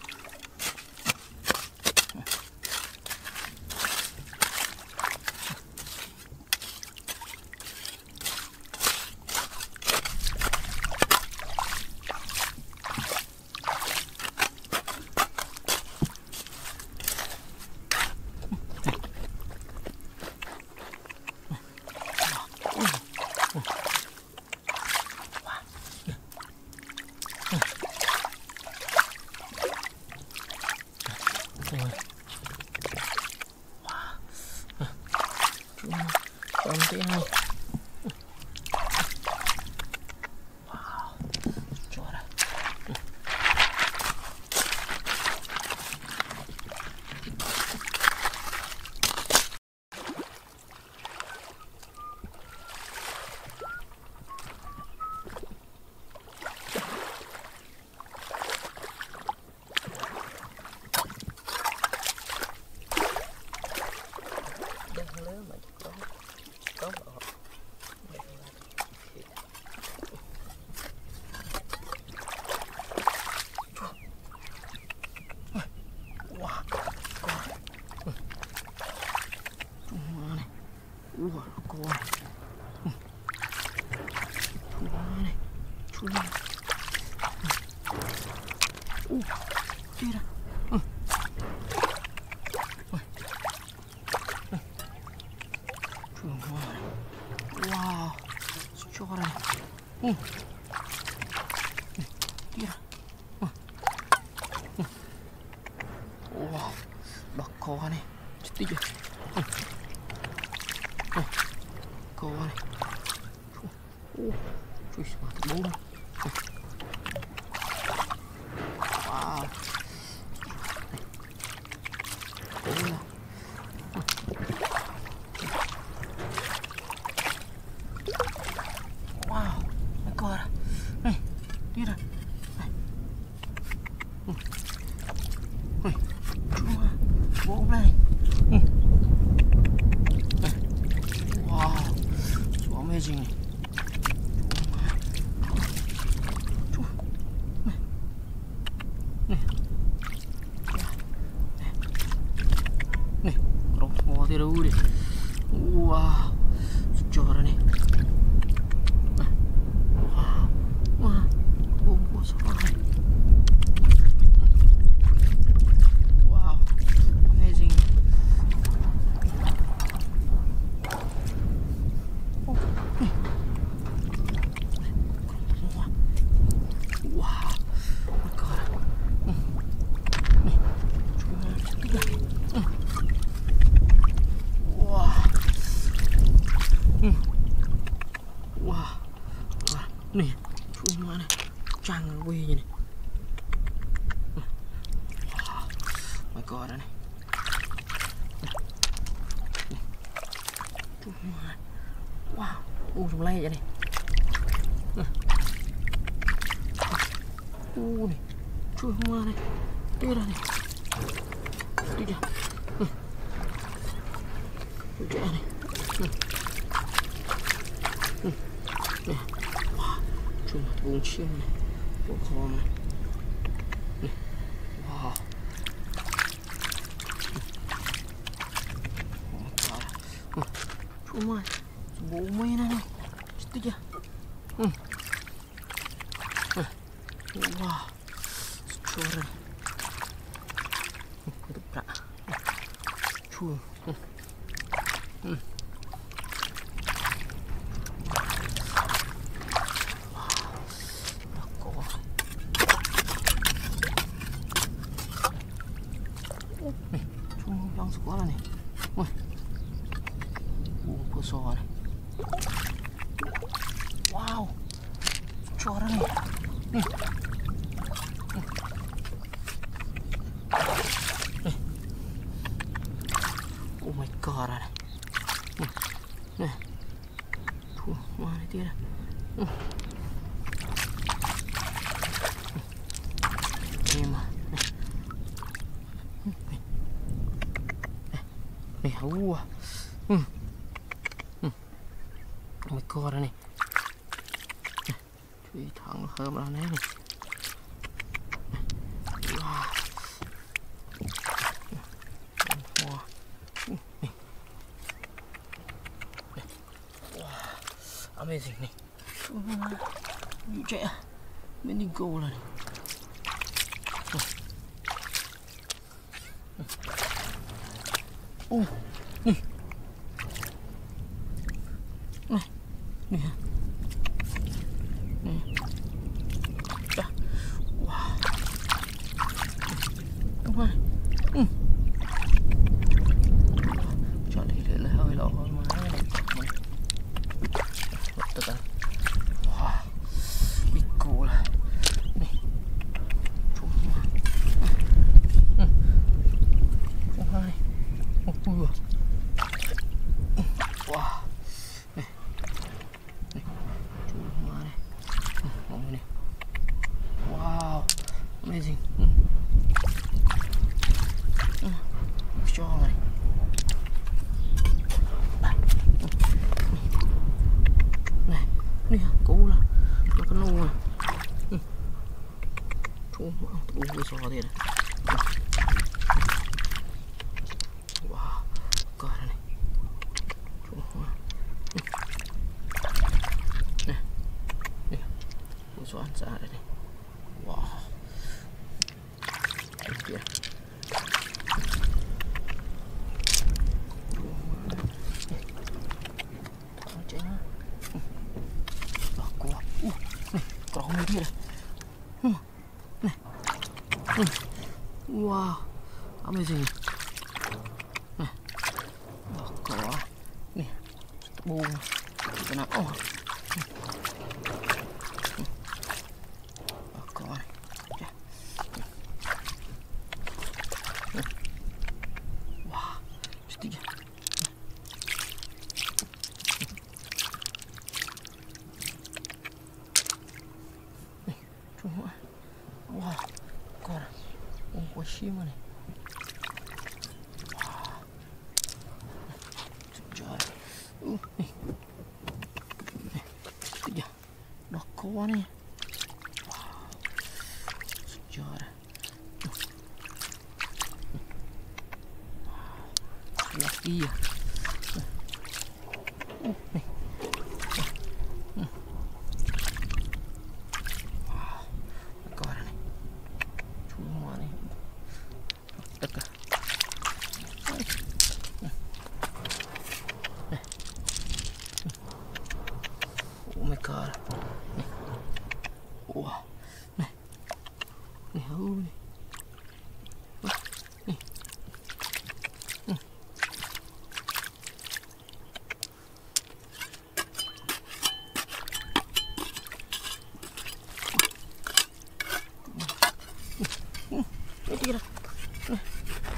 Cantik nih. Wow, juara. Wah, kawan. Cuma ni. Cuma. Uh, tidak. Uh. Cuma. Wow, secara. Uh. Tidak. Uh. Uh. Wow, bakal ni. Cepat je. Uh. Oh, kawan ni. Oh, cuy, mati bom. Wow. Oh. Wow, agora. Ei, tira. Oi, cuma bom đây. Amazing. Nih, terus mau tidur deh. Wah, secara nih. Wah, wah, bumbu sekali. Wow, amazing. Wah, nih, cuma nih, canggih ini. my god này. Wow, u trong lay vậy này. U này, chui hoa này, đưa ra này, đi ra, chui ra này, này, wow, chui mặt vùng chim này, bộ kho này, này, wow, oh my god, chui mai, bộ mây này này, đi ra, wah, coran, itu prak, cuy, hmm, wah, kok, nih, cuma yang sekolah nih, wah, bungkus soal, wow, coran nih, nih. Oh my god này. Này. Thu hoa này kia này. Em à. Này. Này hú à. Oh my god này. Chui thẳng thơm ra này. Wow. Amazing nih. Yuk cek ah. Mending go lah nih. Oh, nih. Nih. Nih. Nih. Dah. Wah. Đúng rồi. Ừ. Cho đi để lại hơi lọ hơn mà. Tất cả. Wow. Bị cool. Này. Chú hoa. Ừ. Chú hoa này. Một bừa. Wow. Này. Này. Chú hoa này. Ừ. Này. Wow. Amazing. Ừ. Ừ. Cho này. Nih, kau lah, makan nua. Cuma tu besar dia. Wah, kau ni. Cuma. Nih, nih, besar sangat ni. Wow. Dia. Kalau ini dia, hmm, nih, hmm. Wow, amazing, nih, wah kalau, nih, bung, kena, oh, wah kalau, ya, wah, setiga. Wah, kor, oh, kushima nih. Wah, sejauh, uh, nih, nih, tiga, dah kau nih. Wah, sejauh, lihat dia, uh, nih. Oh my god. Nih. Wah. Nih. Nih, oh nih. Wah. Nih. Hmm. Hmm. Ini kira. Nih.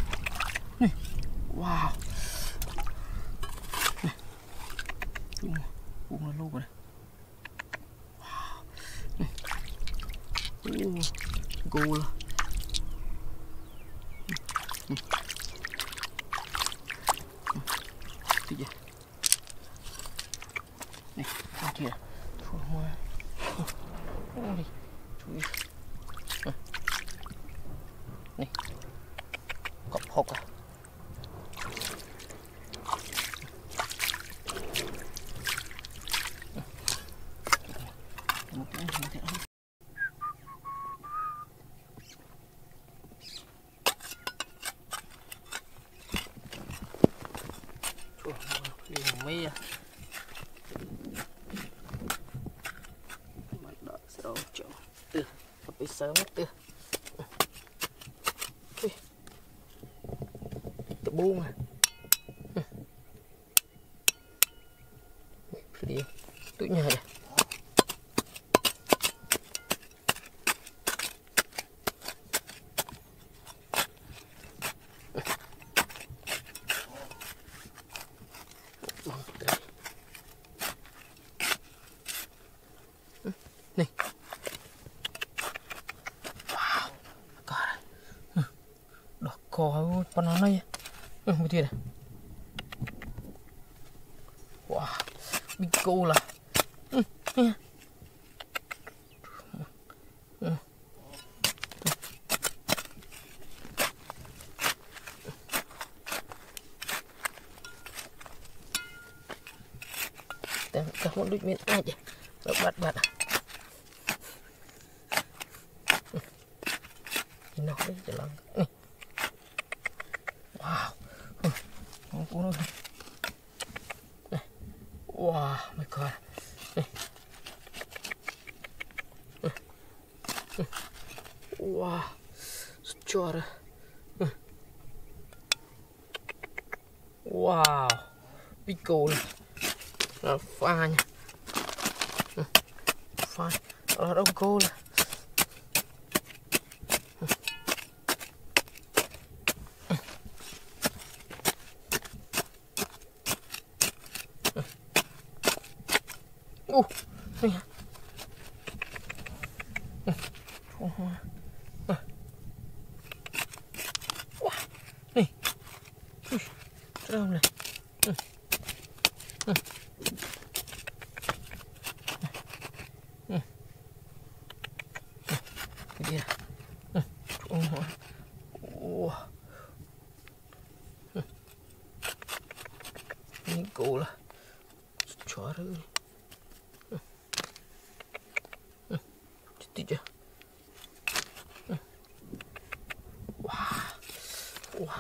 Uh, gul. Itu je. Nih, lagi dah. Semua. Oh, ni. Cuy. Nih. Cọp hộp à. Một cái một cái mi à, mặt đỏ sầu chỗ từ, tapi sớm mất từ, từ buông à, đi, tụi nhà này. Nih. Wow. God. Dah kau panana ya. Eh, betul dah. Wah. Bigo lah. Hmm. Ya. Hmm. Dan kamu duit min aja. Bat-bat. Nó đấy cho lắm. Wow. Không có đâu. Wow, my god. Wow. Sure. Wow. Big goal. Nó pha nha. Pha. Nó đâu goal. Uh, nih. Wah, nih. Ih, serem nih. Dia. Wah. Ini gol lah. Suara ni. Tiga. Wah. Wah.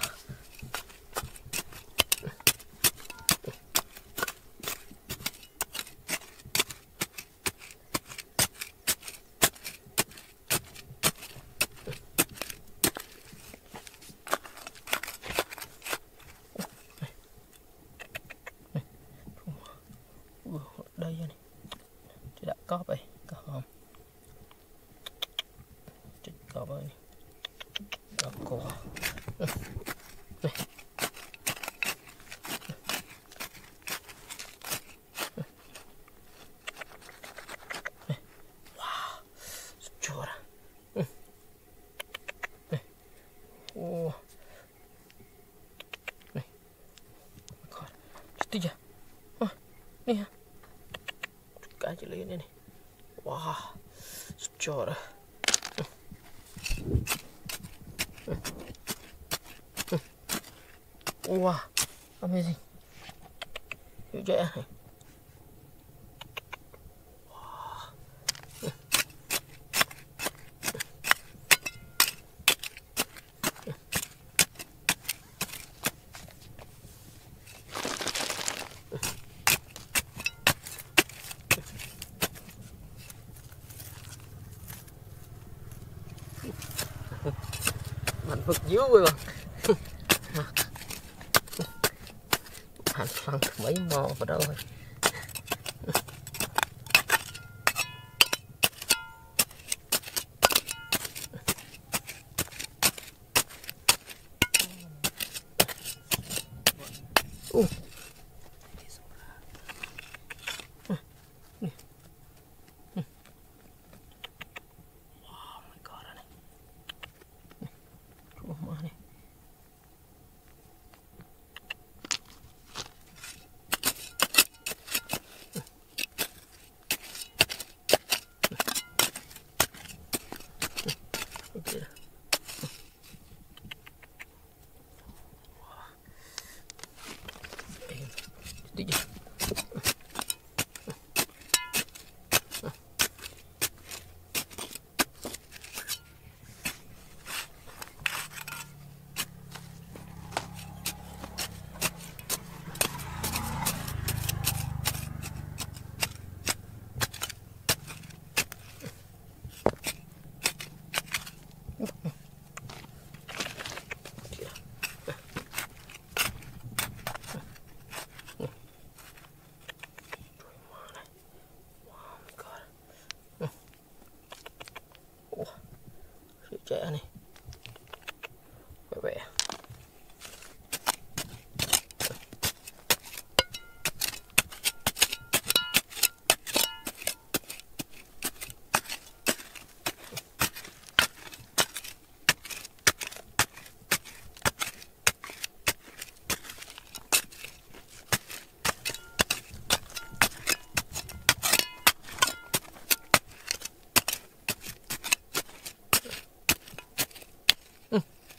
Đây này. Tidak kop eh, kop. Cakap apa ni? Aku. Wow, secure. Oh. Nih. God. Tiga. Oh, nih ya. Aja lagi ni. Wah, secure. Wah, amazing. Yuk jaya. Wah. Mạnh vực dữ rồi. Hành phăng mấy mò vào đâu rồi. Uh. Wow.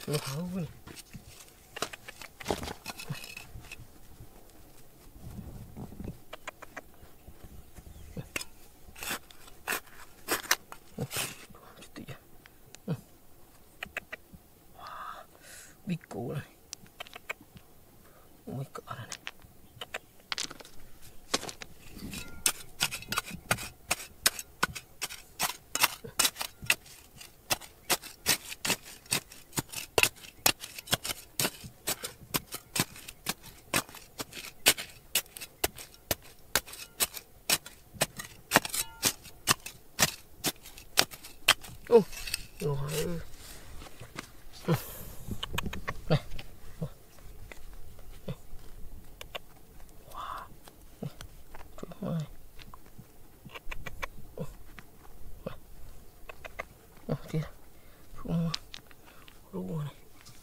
Nó hấu này. Big cua này. Ôi cỡ này. Ô, rồi. Này. Wow. Trời ơi. Ô, kìa. Không. Rú này.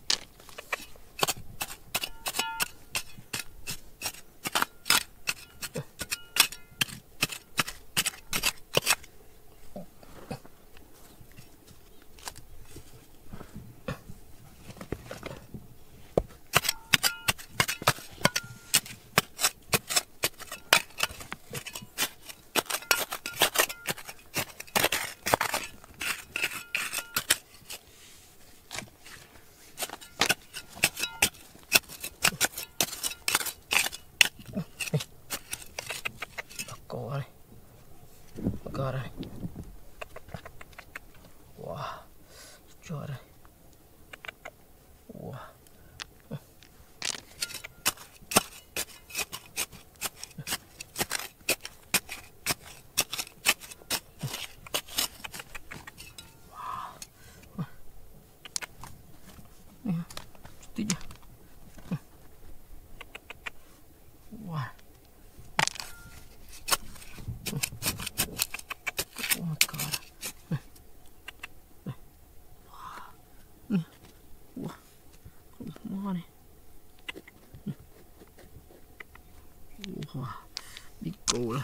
Cổ này, cờ đây, wow, trời đây, wow, wow, tí nhá, wow. Oh my god. Wow. Come on. Wow. Big cool.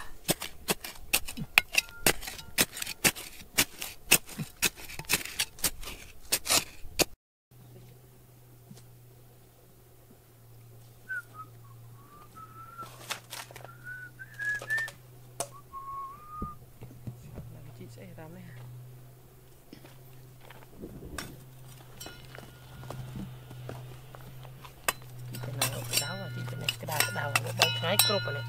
Sẽ làm đấy. Cái nào cái đào là cái này cái đào cái đào nó bao trái crop này.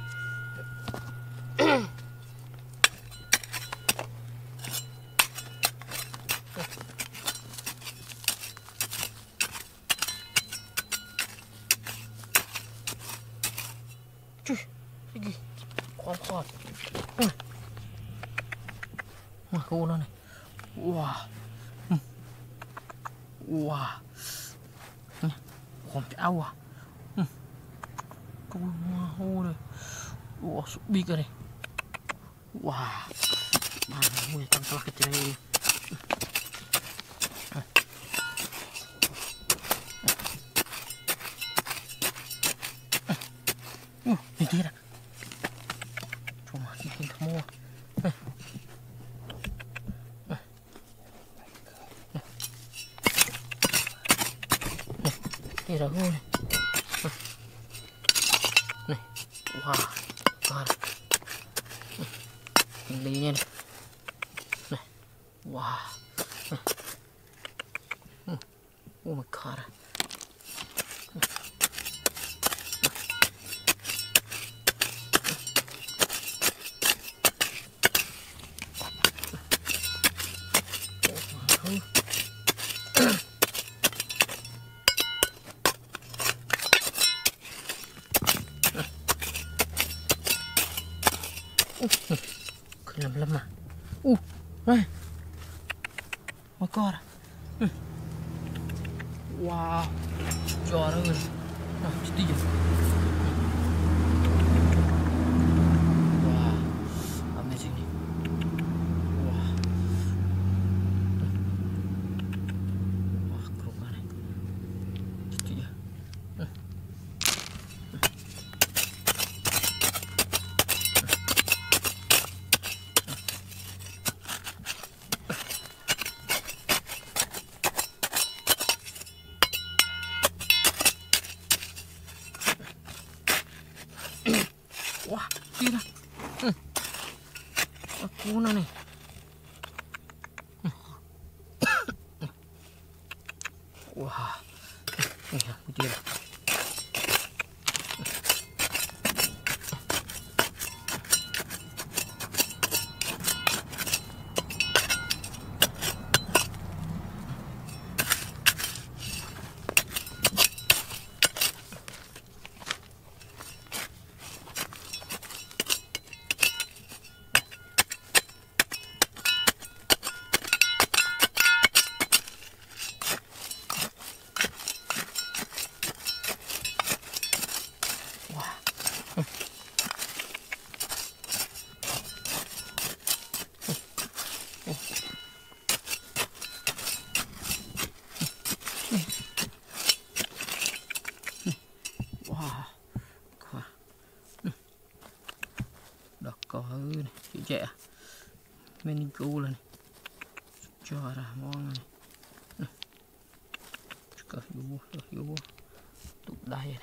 Chui, cái gì? Khoan khoan. Mà cô nó này. Wow. Wow. Còn cái áo à. Cô hoa này. Wow, sụp big này. Wow. Mà mùi tăng salah kecil ini. Uh, ini dia. Cuma bikin semua. Ini dah gua nih. Nih. Wah, besar. Tingginya nih. Nih. Wah. Oh my god. Lem-lem ah. Uh, eh. Oh my god. Hmm. Wow. Trời ơi. Nào, chết đi rồi. Wow. Amazing. Wow. Wah, keren banget. Chết đi rồi. Hmm. Wah, nih aku dia. Wah, wah, đọt cò hư này, chị trẻ, mini cu này, cho ra ngon này, cờ vô, cờ vô, tụt đây này.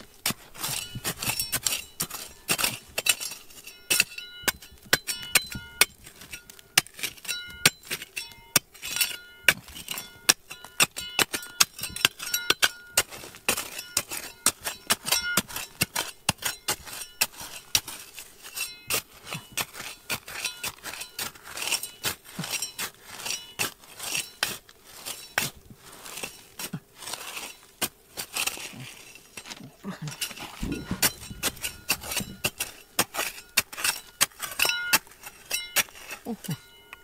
Oh, này.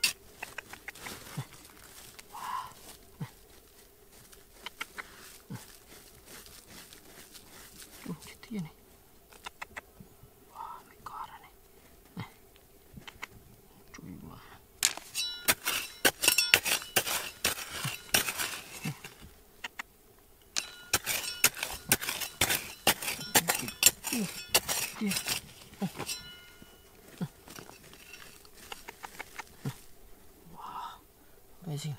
Oh, chết này. Wow, mấy con rồi này. Này. Chui vào. Kìa. Amazing.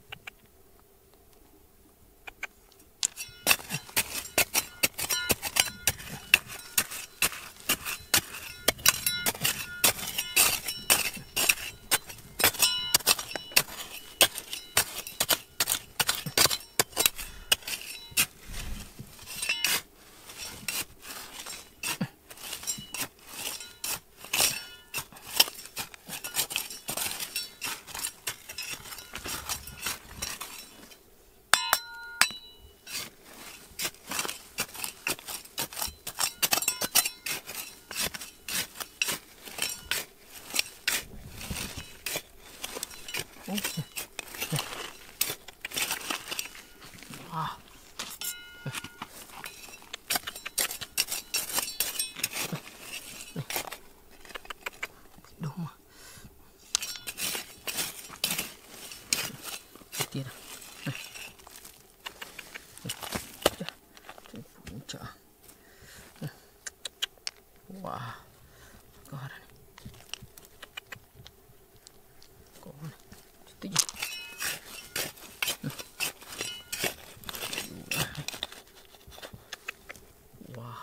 Wow. Đúng mà. Kia đó. Wow. Có đây. Có này. Tích gì? Wow.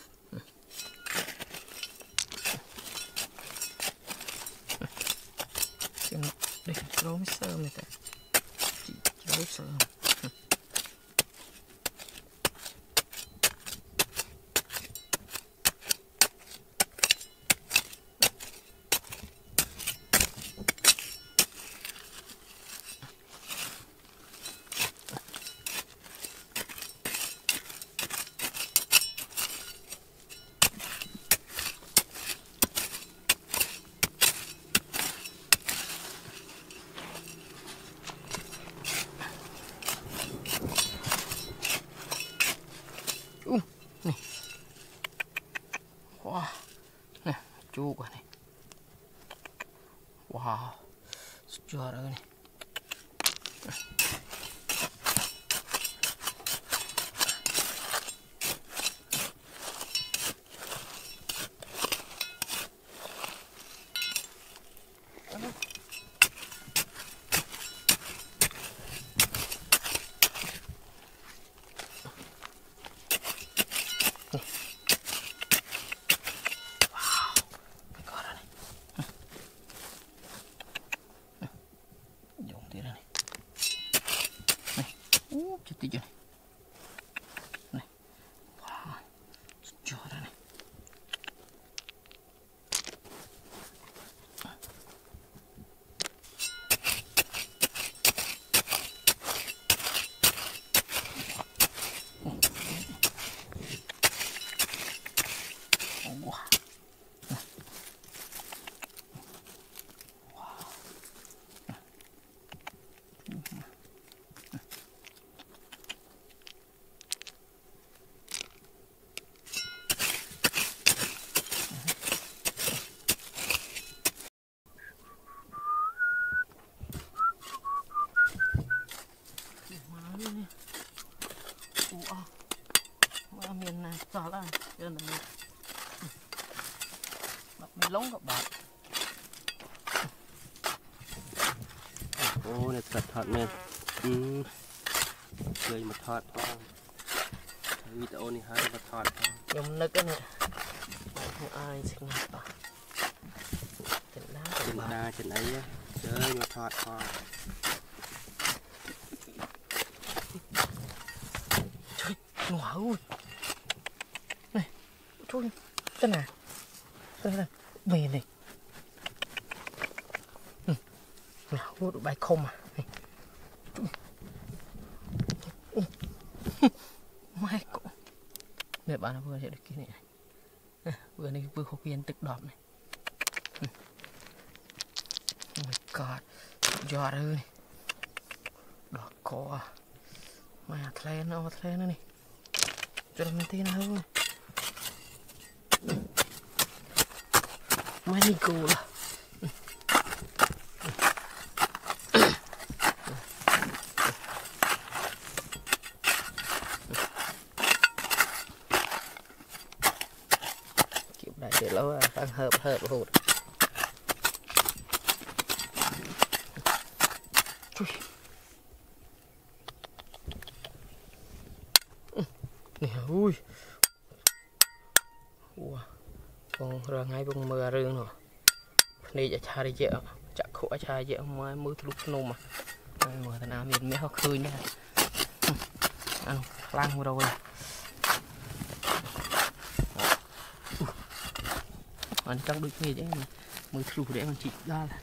Xem đây rau mới sơm này ta. Chỉ rau sơm. Uh, nih. Wah. Nah, juga nih. Wow. Sejarah nih. tí chưa này. Wow, cho ra này. Miền này gió là đơn là miền bọc miền lông các bạn. Ô này thật thật nè. Ừ. Chơi mà thật không. Video này hay mà thật không. Nhom nức á nè. Không ai sinh hoạt à. Trên đá trên đá trên ấy á. Chơi mà thật không. Trời, wow. Này, trời, chân à. Đây là mềm này. Ừ. Nào, mua được bài không à. Này. Ừ. Mai cổ. Để bạn vừa sẽ được cái này. À, vừa này vừa có viênទឹកđọp này. Ừ. Oh my god. Giọt ơi. Đọt có à. Mà thề nó thề nó này. Cho nên mình tin hơn. Mai đi cô là. Kiểu này để lâu à, tăng hợp hợp hụt. Nè ui. Ủa. Con ra ngay bông mưa rương rồi. Nàyจะชาได้เยอะจะขวชาเยอะมามือทะลุนมอ่ะมือธนาเมียนไม่เขาคืนเนี่ยอันล่างเราเลยอันต้องดูนี่ได้มือทะลุได้มันจิกได้แหละ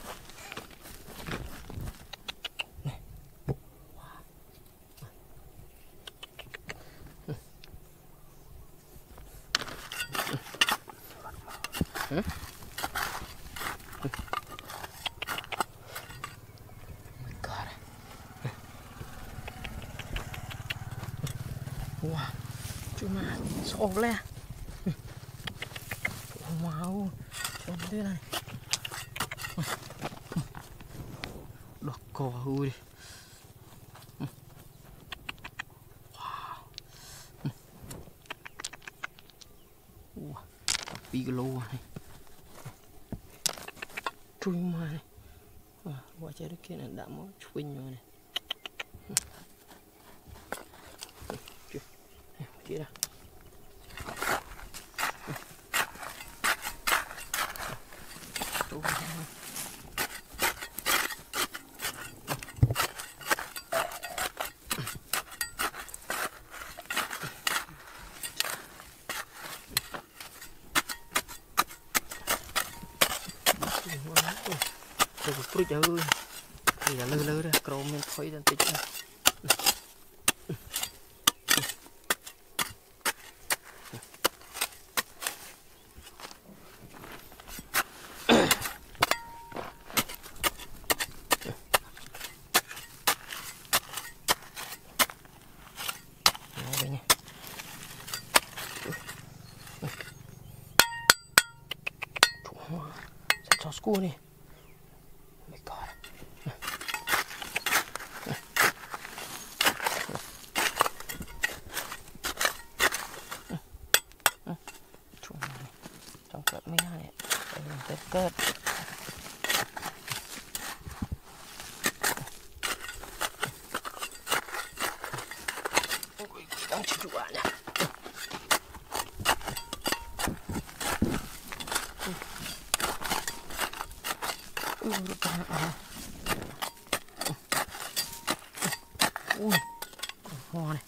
wow, cuma soleh. Wow, cantik này. Đọt cò ui. Wow. Wow, tapi kilo này. Cuma này. Wah, buat cari kena tak mau cuinya này. Kia dah. Tôi fruit ơi. Thì là lơ lơ ra, chrome men thôi dan tích ra. Cho school này. Oh my god. Trong cợt mấy này. Tết cợt. Ôi, đang chịu trụ ạ nha. Ui, hoa này.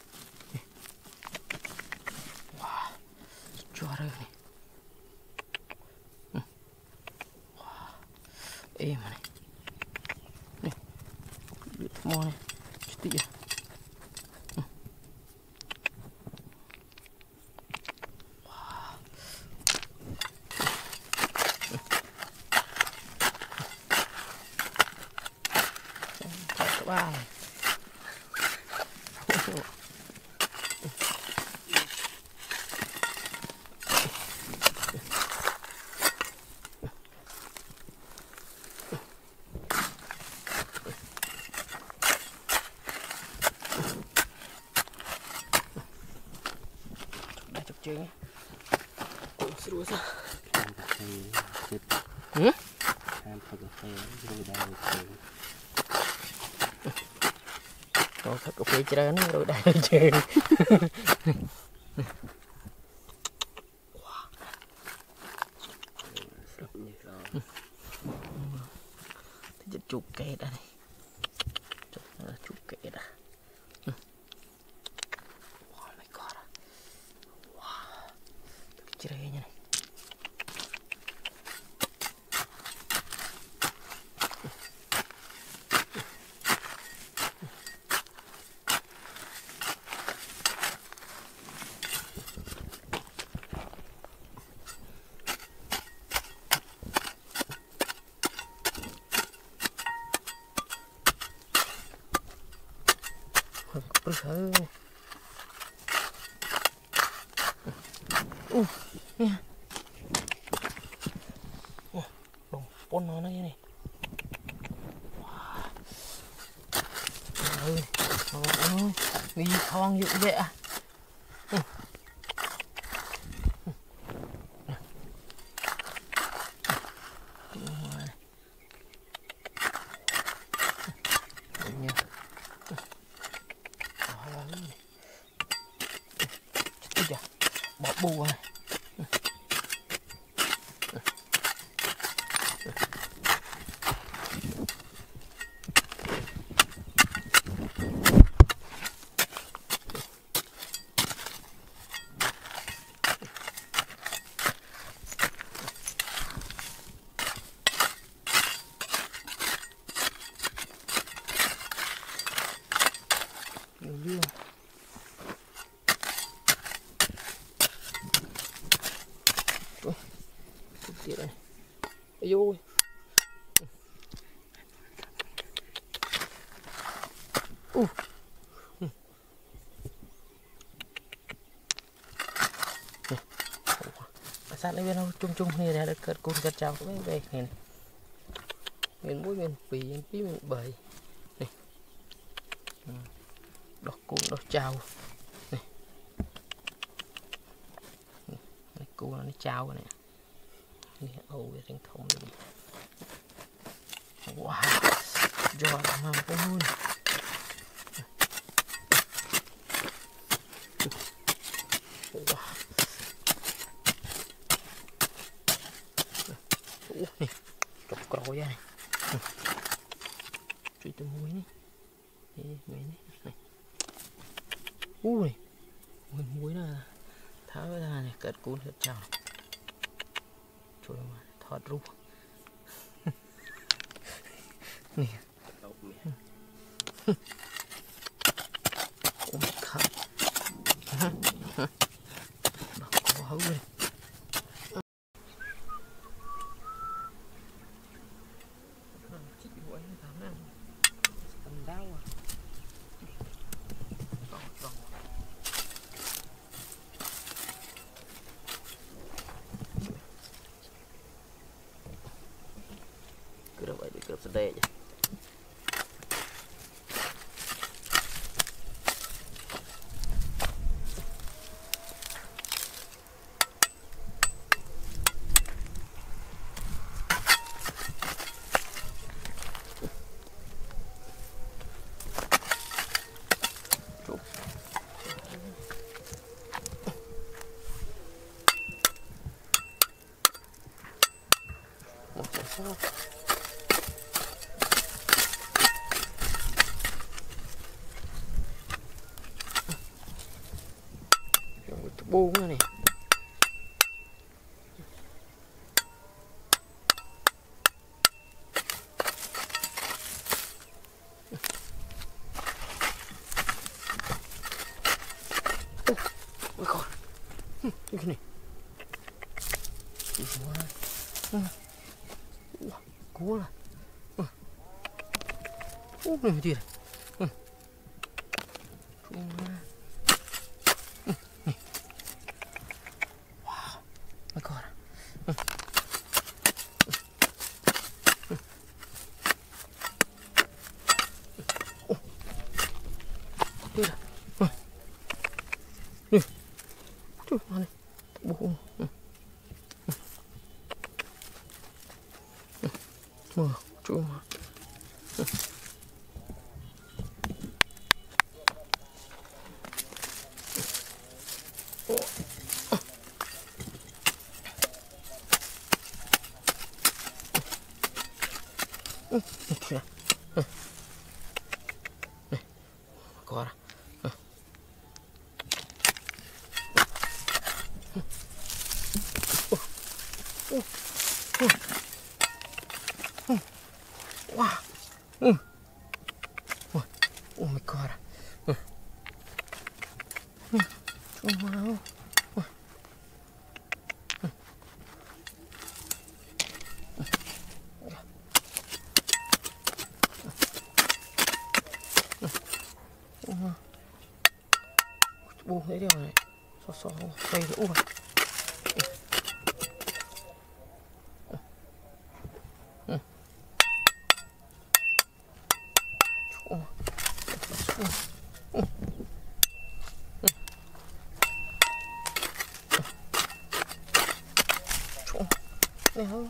Wow, cho rồi này. Wow, êm này. Này, hoa này, chút tí. Wow. Đã chụp chưa nhé. Ủa, xíu đuổi sao? Ừ? Rồi thật cà phê chơi nó rồi đại chơi. Thì chụp kẹt đây. Chụp kẹt à. Oh my god. Wow. Chơi như này. Bữa uh, nè, uh, đồng pon nó này này, wow, ơi, ơi, vì thong dữ vậy à? Uh. Bỏ bù này. Nhiều kia đây. Ây ôi. Uh. Ừ. Sát lấy bên đâu chung chung này là được cất côn cất chào các bé về này. Miền mũi miền phì miền phí miền bầy. Này. Đọc côn đọc chào. Này. Này côn nó chào này. Ini oh yang thong ini. Wow, jual mampun. Wah. Uh nih, cọc còi này. Chui từ mũi này. Đây, mũi này. Này. Ui. Mũi mũi là tháo ra này, cất cuốn hết chào. Trời ơi, thọt ru. Nè. Ôi khá. Đó có hấu lên. Chích cái mũi này thám nào. Cầm đau à. Đó, đó. Cứ đâu vậy để cướp đây nhỉ. buông nữa nè. Ôi con, cái này, cua là, ủa này gì này, wow, my god, đây là, chú này, bố, mờ, chú mà. Kìa. Này. Có ra. Wow. Oh my god. Wow. Buông thế điều này, xò xò xoay nữa. Này không?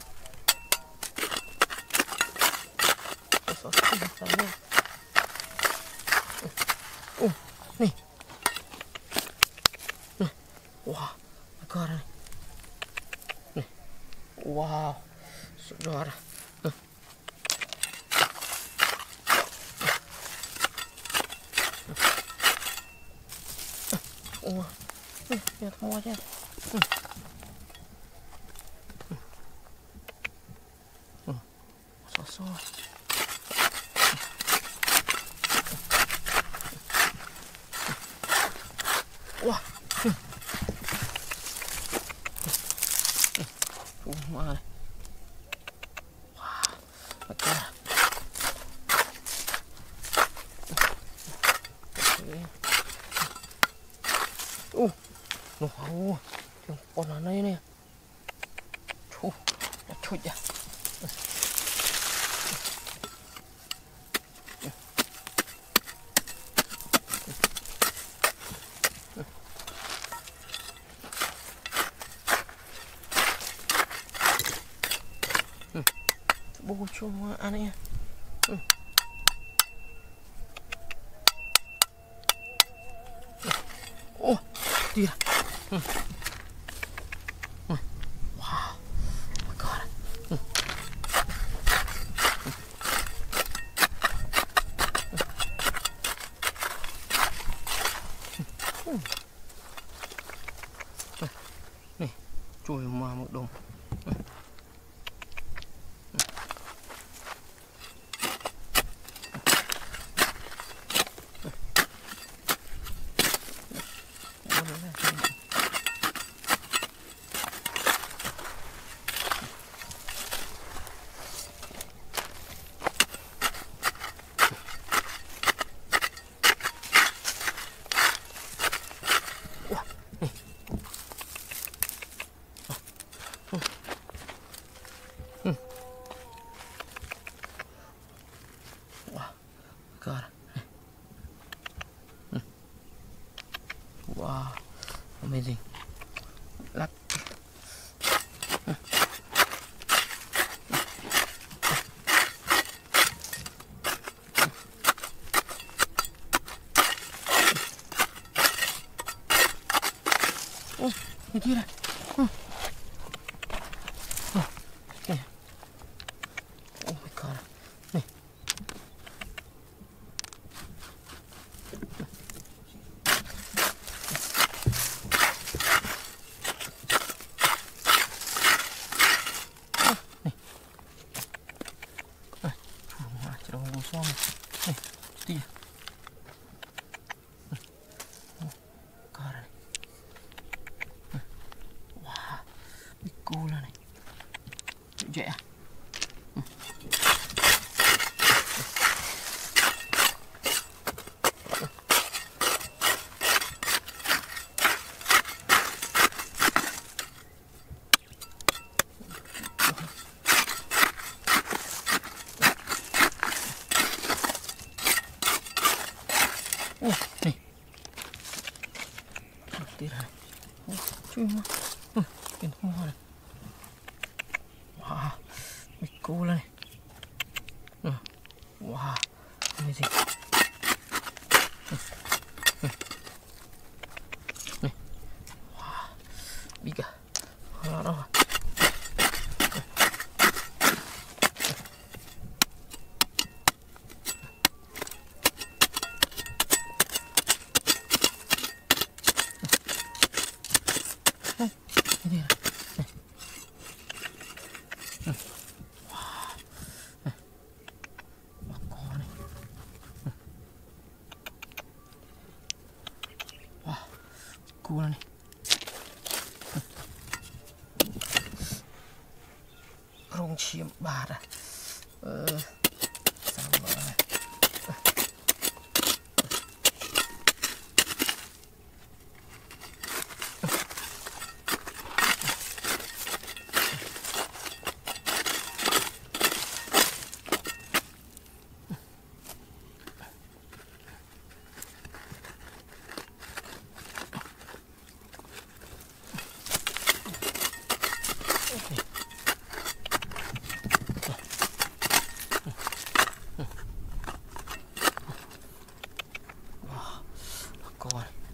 Xò xò xoay nữa. Ồ, này. Wow, my god này. Này. Wow, suốt rồi. Ủa, nè, mua chứ. Xò xò. Wow. Wow này. Wow, my god. Ủa, nó hầu, con ở đây nè. Chú, nó chui ra. Bố cho ăn đi. Ô, đi ra. Wow, my god. Này, chui mà một đồng. God. Wow, amazing. Lắc. Ô, nhìn kia này. Này. Oh my god. Này. suami. Nih, dia. Cara nih. Wah, bikola nih. Jek ya. Oh, nih. Tidak. Oh, cuma. Uh, ini mana? Wah, bikola nih. Uh, wah, ini sih. Uh, uh, nih. Wah, biga. Harap. Ini ya. Wah. Bakal nih. Wah. Cool nih. Rong chiếm bạt à. Ờ. Sama này. Wah, bakal.